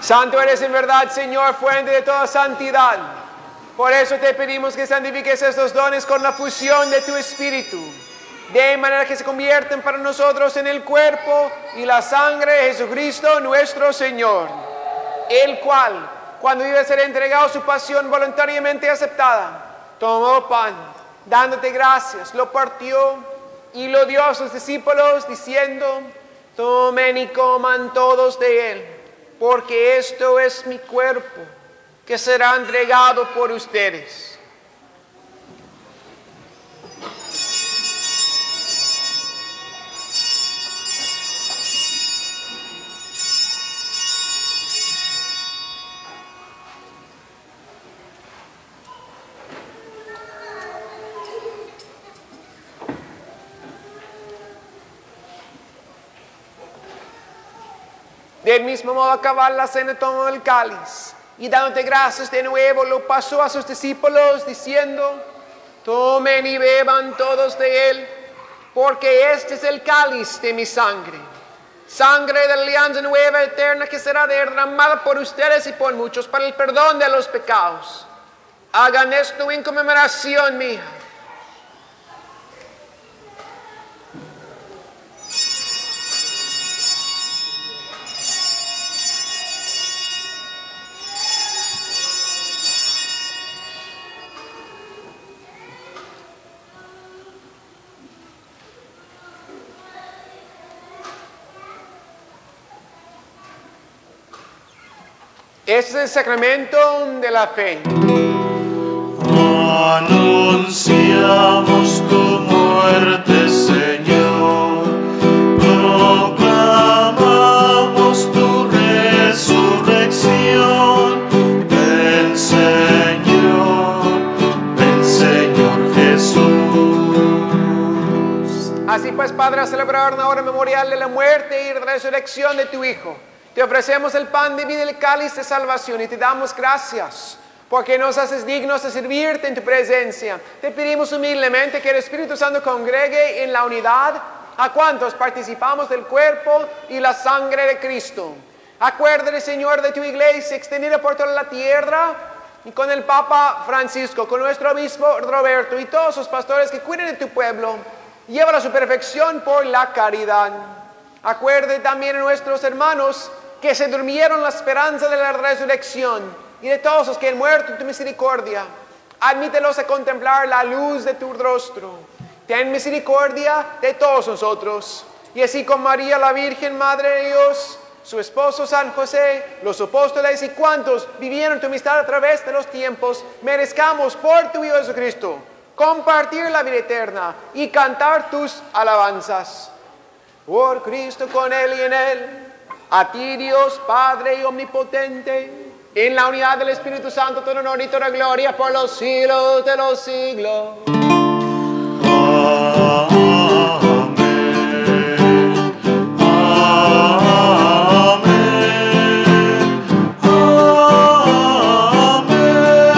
Santo eres en verdad, Señor, fuente de toda santidad. Por eso te pedimos que santifiques estos dones con la fusión de tu Espíritu, de manera que se convierten para nosotros en el cuerpo y la sangre de Jesucristo nuestro Señor, el cual, cuando iba a ser entregado su pasión voluntariamente aceptada, tomó pan, dándote gracias, lo partió y lo dio a sus discípulos, diciendo: tomen y coman todos de él, porque esto es mi cuerpo, que será entregado por ustedes. Del mismo modo, acabar la cena, tomó el cáliz y dándote gracias de nuevo, lo pasó a sus discípulos diciendo: tomen y beban todos de él, porque este es el cáliz de mi sangre, sangre de la alianza nueva eterna, que será derramada por ustedes y por muchos para el perdón de los pecados. Hagan esto en conmemoración mía. Este es el sacramento de la fe. Anunciamos tu muerte, Señor. Proclamamos tu resurrección. Ven, Señor. Ven, Señor Jesús. Así pues, Padre, a celebrar una hora memorial de la muerte y resurrección de tu Hijo, te ofrecemos el pan de vida y el cáliz de salvación y te damos gracias porque nos haces dignos de servirte en tu presencia. Te pedimos humildemente que el Espíritu Santo congregue en la unidad a cuantos participamos del cuerpo y la sangre de Cristo. Acuérdate, Señor, de tu iglesia extendida por toda la tierra, y con el Papa Francisco, con nuestro obispo Roberto y todos los pastores que cuiden de tu pueblo. Llévala a su perfección por la caridad. Acuérdate también de nuestros hermanos que se durmieron en la esperanza de la resurrección, y de todos los que han muerto en tu misericordia. Admítelos a contemplar la luz de tu rostro. Ten misericordia de todos nosotros. Y así con María, la Virgen, Madre de Dios, su esposo San José, los apóstoles y cuantos vivieron tu amistad a través de los tiempos, merezcamos por tu Hijo Jesucristo compartir la vida eterna y cantar tus alabanzas. Por Cristo, con Él y en Él, a ti, Dios Padre y Omnipotente, en la unidad del Espíritu Santo, todo honor y toda gloria por los siglos de los siglos. Amén. Amén. Amén.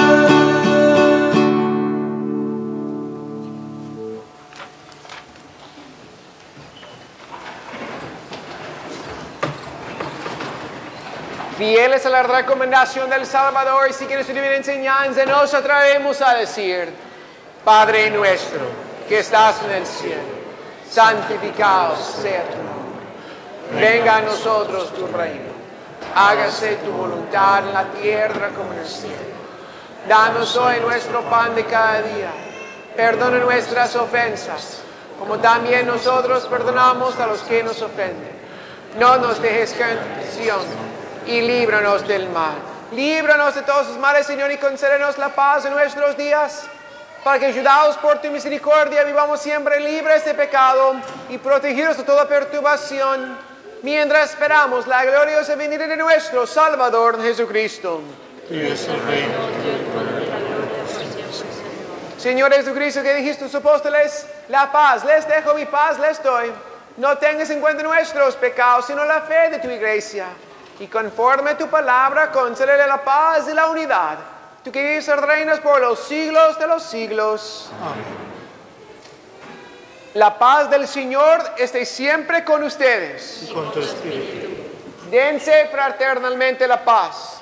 Fieles a la recomendación del Salvador y siguiendo su divina enseñanza, nos atrevemos a decir: Padre nuestro, que estás en el cielo, santificado sea tu nombre. Venga a nosotros tu reino. Hágase tu voluntad en la tierra como en el cielo. Danos hoy nuestro pan de cada día. Perdona nuestras ofensas, como también nosotros perdonamos a los que nos ofenden. No nos dejes caer en tentación, y líbranos del mal. Líbranos de todos los males, Señor, y concédenos la paz en nuestros días, para que, ayudados por tu misericordia, vivamos siempre libres de pecado y protegidos de toda perturbación, mientras esperamos la gloriosa venida de nuestro Salvador Jesucristo. Tuyo es el reino, tuyo el poder y la gloria, Señor Jesucristo, que dijiste a tus apóstoles: la paz les dejo, mi paz les doy. No tengas en cuenta nuestros pecados, sino la fe de tu iglesia. Y conforme a tu palabra, concédele la paz y la unidad. Tú que vives y reinas por los siglos de los siglos. Amén. La paz del Señor esté siempre con ustedes. Y con tu espíritu. Dense fraternalmente la paz.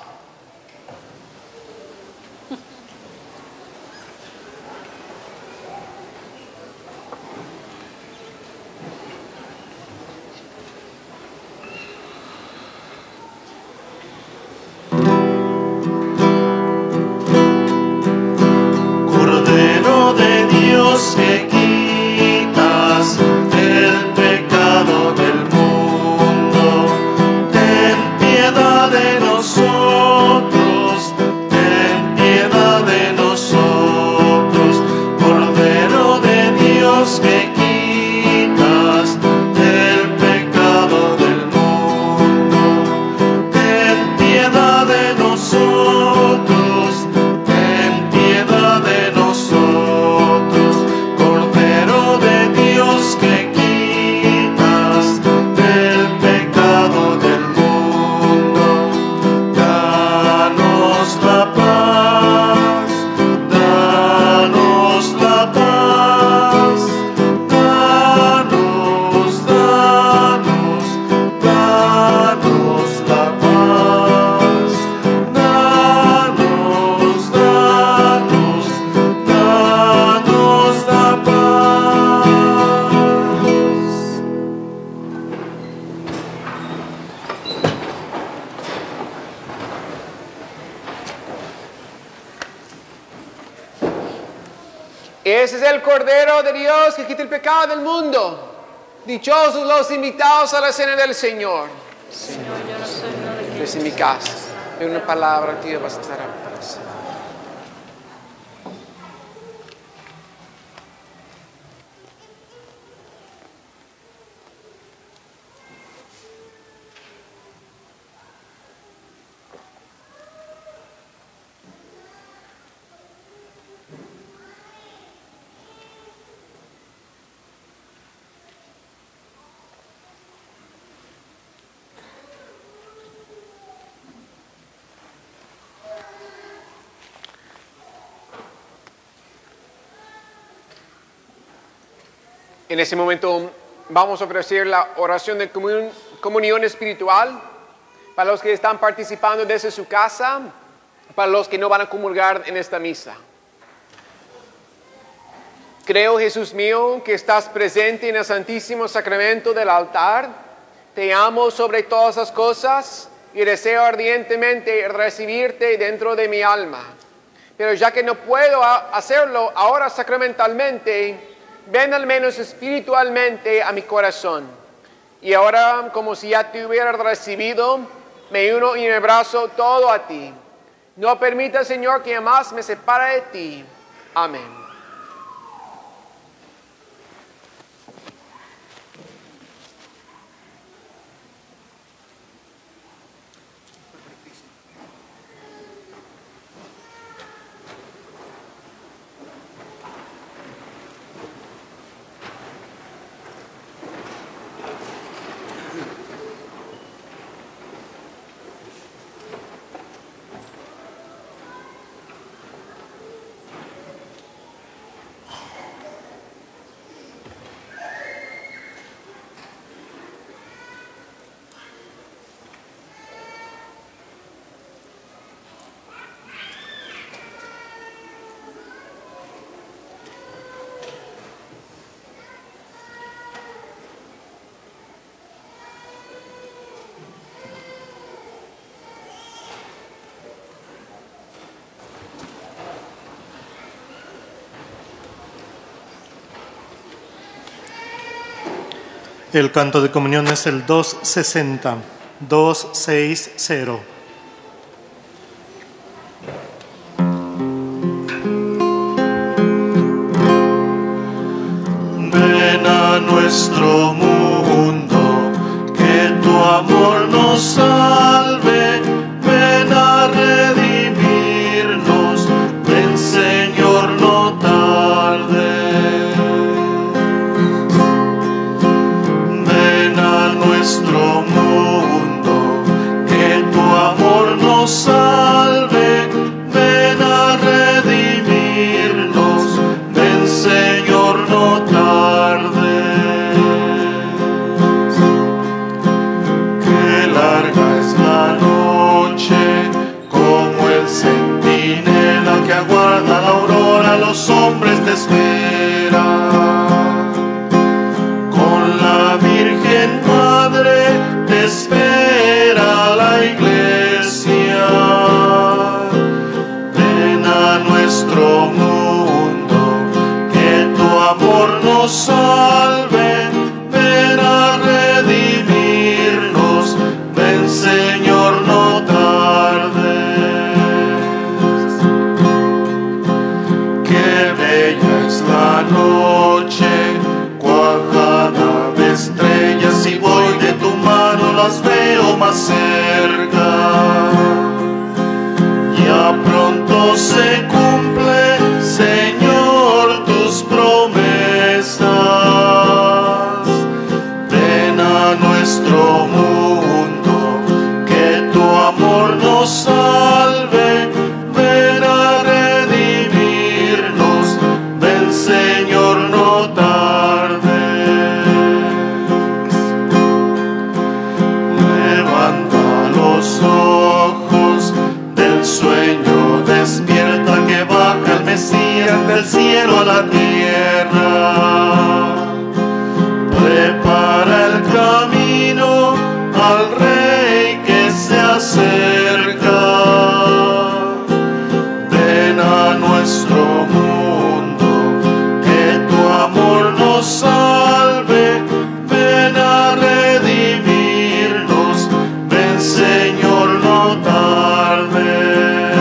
Cordero de Dios que quitas el pecado del mundo, ten piedad de nosotros, ten piedad de nosotros. Cordero de Dios que quitas el pecado del mundo, ten piedad de nosotros, ten piedad de nosotros. Cordero de Dios que quitas el pecado del mundo, danos la paz, danos la paz, danos, danos, danos la paz, danos, danos, danos la paz. Ese es el Cordero de Dios que quita el pecado del mundo. Dichosos los invitados a la cena del Señor. Señor, yo no soy uno de Pues en mi casa, en una palabra, tío, bastará para siempre. En ese momento vamos a ofrecer la oración de comun- comunión espiritual para los que están participando desde su casa, para los que no van a comulgar en esta misa. Creo, Jesús mío, que estás presente en el Santísimo Sacramento del altar. Te amo sobre todas las cosas y deseo ardientemente recibirte dentro de mi alma. Pero ya que no puedo a- hacerlo ahora sacramentalmente, ven al menos espiritualmente a mi corazón. Y ahora, como si ya te hubiera recibido, me uno y me abrazo todo a ti. No permita, Señor, que jamás me separe de ti. Amén. El canto de comunión es el doscientos sesenta. doscientos sesenta. Ven a nuestro mundo, que tu amor nos salve. Ven a redimirnos, ven Señor, no tardes. Ven a nuestro mundo, que tu amor nos salve. Ven a redimirnos, ven Señor, no tardes. Que larga más cerca. Ya pronto se cumple, Señor, tus promesas. Ven a nuestro mundo, que tu amor nos salve. Ven a redimirnos, ven, Señor, no tardes. Levanta los ojos del sueño, despierta que baja el Mesías del cielo a la tierra. Prepara el camino al Rey que se acerca. Ven a nuestro mundo, que tu amor nos salve. Ven a redimirnos, ven, Señor, no tardes.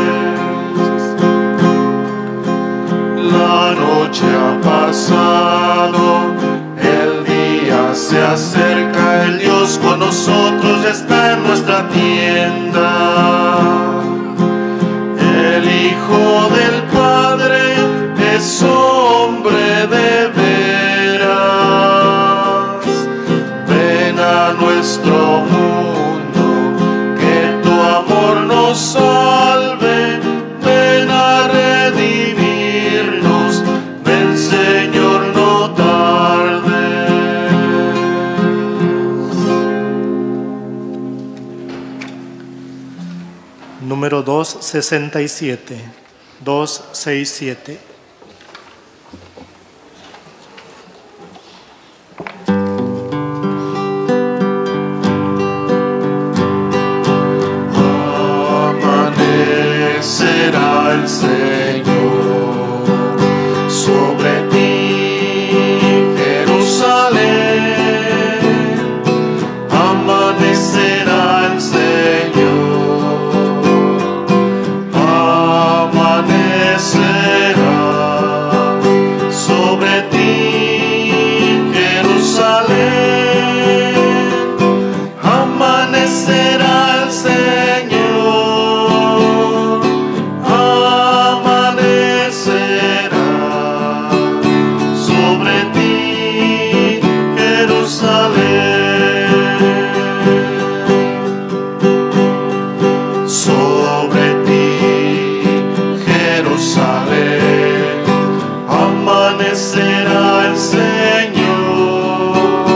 La noche ha pasado, el día se acerca, el Dios con nosotros ya está en nuestra tienda. El Hijo del Padre es hombre de veras. Ven a nuestro mundo, que tu amor nos salve. Ven a redimirnos, ven, Señor, no tardes. Número doscientos sesenta y siete. doscientos sesenta y siete. Amanecerá el Señor sobre ti, Jerusalén. Amanecerá el Señor. Amanecerá sobre ti, Jerusalén. Amanecerá el Señor. Amanecerá sobre ti, Jerusalén. Sobre ti, Jerusalén, amanecerá el Señor.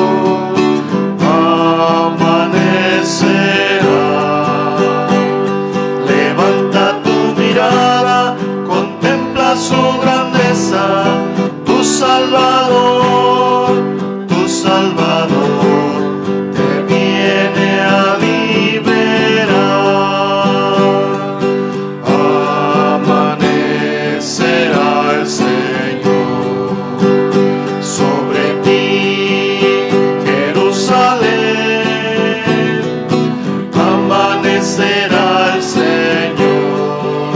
Amanecerá. Levanta tu mirada, contempla su grandeza, tu Salvador, tu Salvador te viene a liberar. Amanecerá el Señor sobre ti, Jerusalén. Amanecerá el Señor.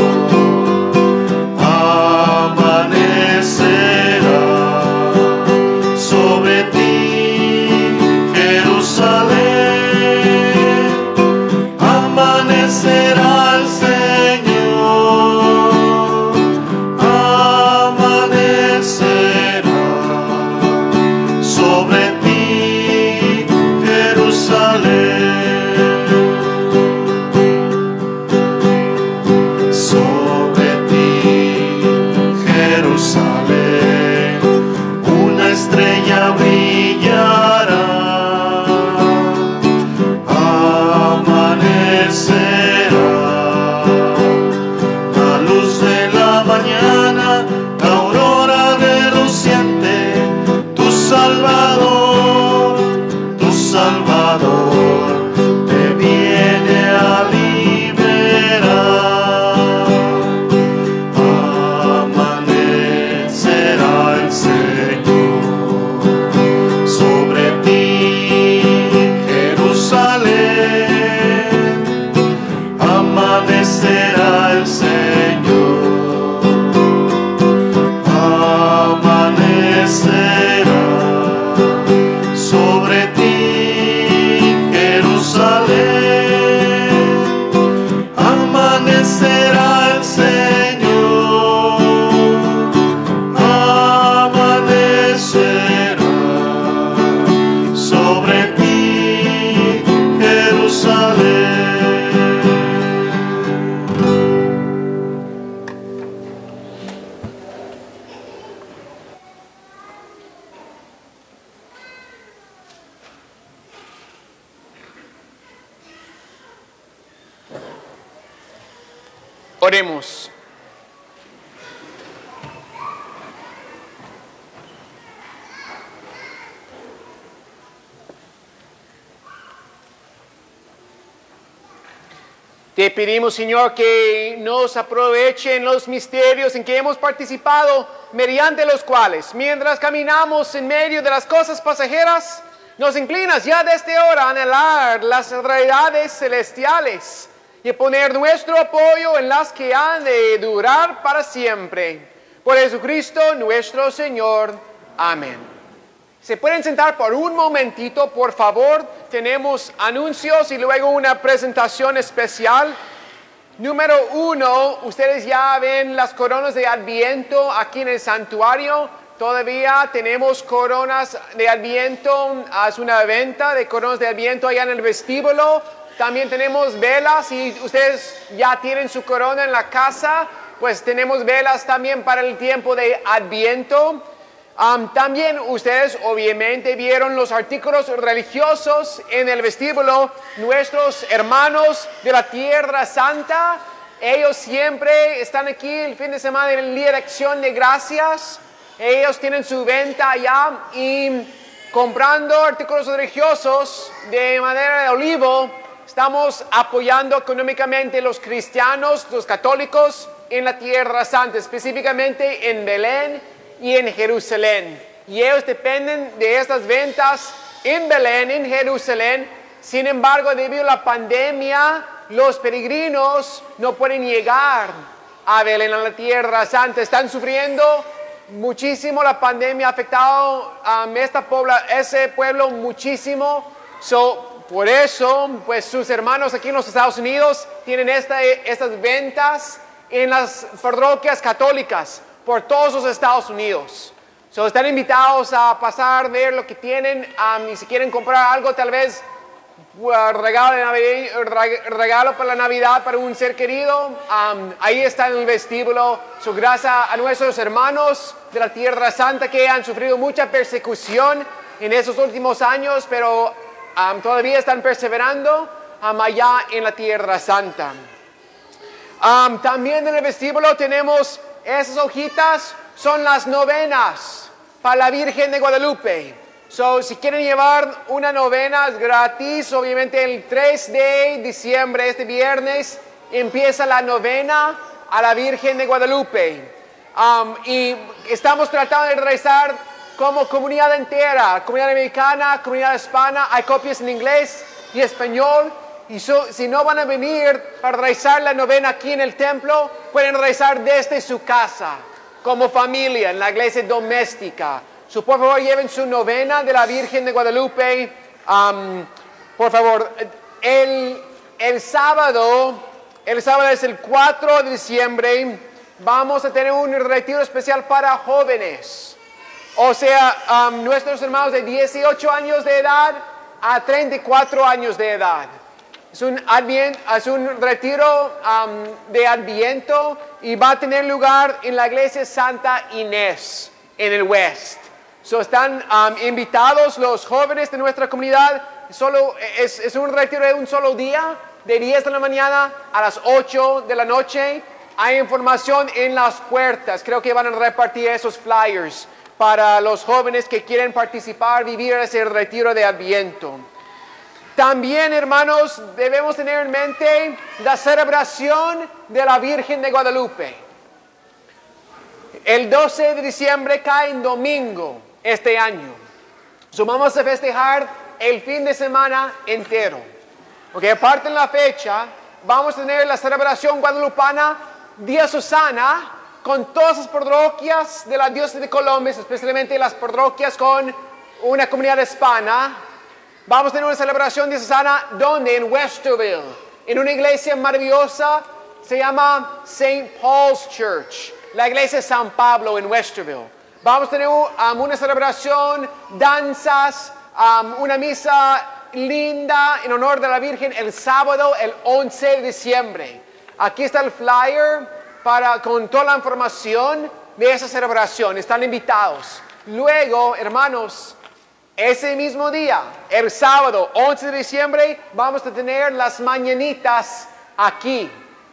Amanecerá sobre ti, Jerusalén. Amanecerá el Señor. Amanecerá sobre ti, Jerusalén. Oremos. Te pedimos, Señor, que nos aprovechen los misterios en que hemos participado, mediante los cuales, mientras caminamos en medio de las cosas pasajeras, nos inclinas ya desde ahora a anhelar las realidades celestiales y poner nuestro apoyo en las que han de durar para siempre. Por Jesucristo nuestro Señor. Amén. ¿Se pueden sentar por un momentito, por favor? Tenemos anuncios y luego una presentación especial. Número uno, ustedes ya ven las coronas de Adviento aquí en el santuario. Todavía tenemos coronas de Adviento. Es una venta de coronas de Adviento allá en el vestíbulo. También tenemos velas. Si ustedes ya tienen su corona en la casa, pues tenemos velas también para el tiempo de Adviento. Um, también ustedes obviamente vieron los artículos religiosos en el vestíbulo. Nuestros hermanos de la Tierra Santa, ellos siempre están aquí el fin de semana en el día de Acción de Gracias. Ellos tienen su venta allá y comprando artículos religiosos de madera de olivo, estamos apoyando económicamente a los cristianos, los católicos en la Tierra Santa, específicamente en Belén y en Jerusalén. Y ellos dependen de estas ventas en Belén, en Jerusalén. Sin embargo, debido a la pandemia, los peregrinos no pueden llegar a Belén, a la Tierra Santa. Están sufriendo muchísimo. La pandemia ha afectado a esta pobla, ese pueblo muchísimo. So, por eso, pues sus hermanos aquí en los Estados Unidos tienen esta, estas ventas en las parroquias católicas por todos los Estados Unidos. So, están invitados a pasar, a ver lo que tienen, um, y si quieren comprar algo, tal vez uh, regalo, de Navidad, regalo para la Navidad para un ser querido, um, ahí está en el vestíbulo. So, gracias a nuestros hermanos de la Tierra Santa que han sufrido mucha persecución en esos últimos años, pero um, todavía están perseverando um, allá en la Tierra Santa. Um, también en el vestíbulo tenemos esas hojitas, son las novenas para la Virgen de Guadalupe. So, si quieren llevar una novena, es gratis. Obviamente el tres de diciembre, este viernes, empieza la novena a la Virgen de Guadalupe. Um, y estamos tratando de rezar como comunidad entera, comunidad americana, comunidad hispana. Hay copias en inglés y español. Y so, si no van a venir para rezar la novena aquí en el templo, pueden rezar desde su casa, como familia, en la iglesia doméstica. So, por favor, lleven su novena de la Virgen de Guadalupe. Um, por favor, el, el sábado, el sábado es el cuatro de diciembre, vamos a tener un retiro especial para jóvenes. O sea, um, nuestros hermanos de dieciocho años de edad a treinta y cuatro años de edad. Es un, advient, es un retiro um, de Adviento y va a tener lugar en la iglesia Santa Inés, en el West. So, están um, invitados los jóvenes de nuestra comunidad. Solo, es, es un retiro de un solo día, de diez de la mañana a las ocho de la noche. Hay información en las puertas. Creo que van a repartir esos flyers para los jóvenes que quieren participar, vivir ese retiro de Adviento. También, hermanos, debemos tener en mente la celebración de la Virgen de Guadalupe. El doce de diciembre cae en domingo este año. So, vamos a festejar el fin de semana entero. Porque aparte de la fecha, vamos a tener la celebración guadalupana, Día Susana, con todas las parroquias de la diócesis de Colombia, especialmente las parroquias con una comunidad hispana. Vamos a tener una celebración de Susana, ¿dónde? En Westerville, en una iglesia maravillosa, se llama Saint Paul's Church, la iglesia de San Pablo en Westerville. Vamos a tener um, una celebración, danzas, um, una misa linda en honor de la Virgen el sábado, el once de diciembre. Aquí está el flyer para, con toda la información de esa celebración. Están invitados. Luego, hermanos, ese mismo día, el sábado once de diciembre, vamos a tener las mañanitas aquí.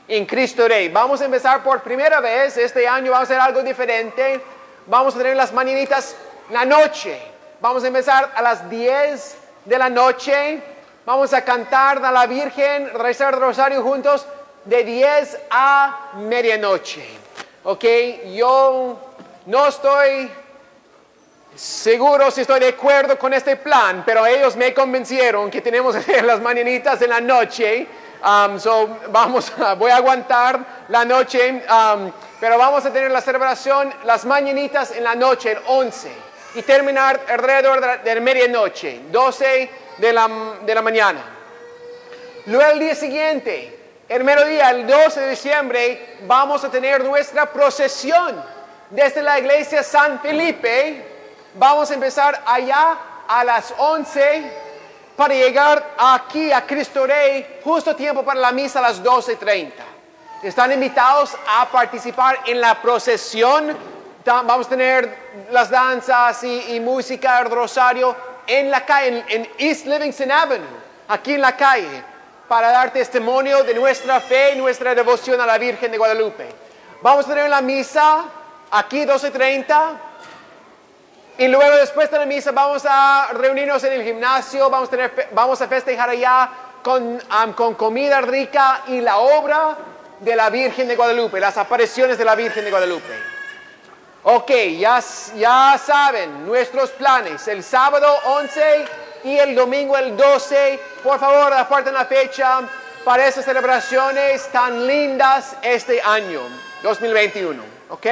en Cristo Rey. Vamos a empezar por primera vez. Este año vamos a hacer algo diferente. Vamos a tener las mañanitas en la noche. Vamos a empezar a las diez de la noche. Vamos a cantar a la Virgen, rezar el rosario juntos de diez a medianoche. Ok, yo no estoy seguro si estoy de acuerdo con este plan, pero ellos me convencieron que tenemos que hacer las mañanitas en la noche. Um, so vamos a, voy a aguantar la noche, um, pero vamos a tener la celebración, las mañanitas en la noche, el once, y terminar alrededor de la, de la medianoche, doce de la, de la mañana. Luego el día siguiente, el mero día, el doce de diciembre, vamos a tener nuestra procesión desde la iglesia San Felipe. Vamos a empezar allá a las once para llegar aquí a Cristo Rey, justo a tiempo para la misa a las doce treinta. Están invitados a participar en la procesión. Vamos a tener las danzas y, y música del rosario en la calle, en, en East Livingston Avenue, aquí en la calle, para dar testimonio de nuestra fe y nuestra devoción a la Virgen de Guadalupe. Vamos a tener la misa aquí doce treinta. Y luego después de la misa vamos a reunirnos en el gimnasio, vamos a, tener, vamos a festejar allá con, um, con comida rica y la obra de la Virgen de Guadalupe, las apariciones de la Virgen de Guadalupe. Ok, ya, ya saben nuestros planes, el sábado once y el domingo el doce. Por favor, aparten la fecha para esas celebraciones tan lindas este año, dos mil veintiuno. Ok.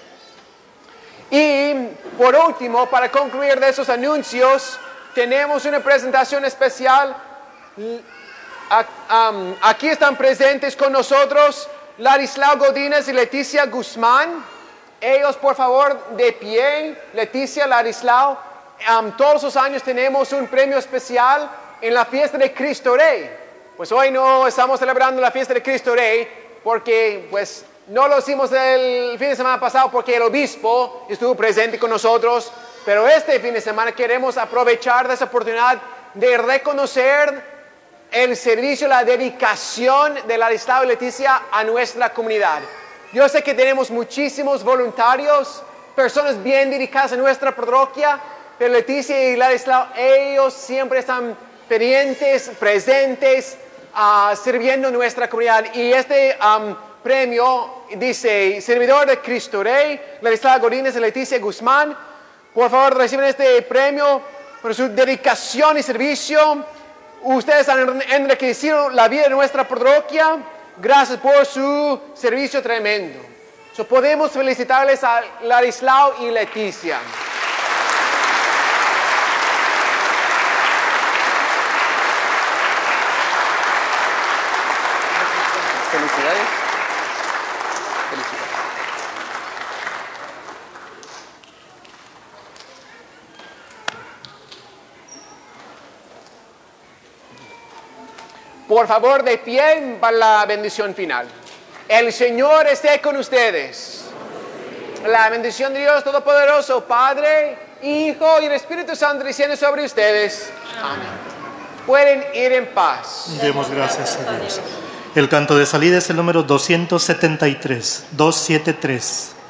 Y por último, para concluir de esos anuncios, tenemos una presentación especial. Aquí están presentes con nosotros Ladislao Godínez y Leticia Guzmán. Ellos, por favor, de pie. Leticia, Ladislao. Um, todos los años tenemos un premio especial en la fiesta de Cristo Rey. Pues hoy no estamos celebrando la fiesta de Cristo Rey porque, pues, no lo hicimos el fin de semana pasado porque el obispo estuvo presente con nosotros, pero este fin de semana queremos aprovechar de esa oportunidad de reconocer el servicio, la dedicación de Ladislao y Leticia a nuestra comunidad. Yo sé que tenemos muchísimos voluntarios, personas bien dedicadas a nuestra parroquia, pero Leticia y Ladislao, ellos siempre están pendientes, presentes, uh, sirviendo a nuestra comunidad. Y este um, premio dice, servidor de Cristo Rey, Ladislao Godínez y Leticia Guzmán, por favor reciben este premio por su dedicación y servicio. Ustedes han enriquecido la vida de nuestra parroquia, gracias por su servicio tremendo. So, podemos felicitarles a Ladislao y Leticia. Felicidades. Por favor, de pie para la bendición final. El Señor esté con ustedes. La bendición de Dios Todopoderoso, Padre, Hijo y el Espíritu Santo desciende sobre ustedes. Amén. Pueden ir en paz. Demos gracias a Dios. El canto de salida es el número doscientos setenta y tres, doscientos setenta y tres.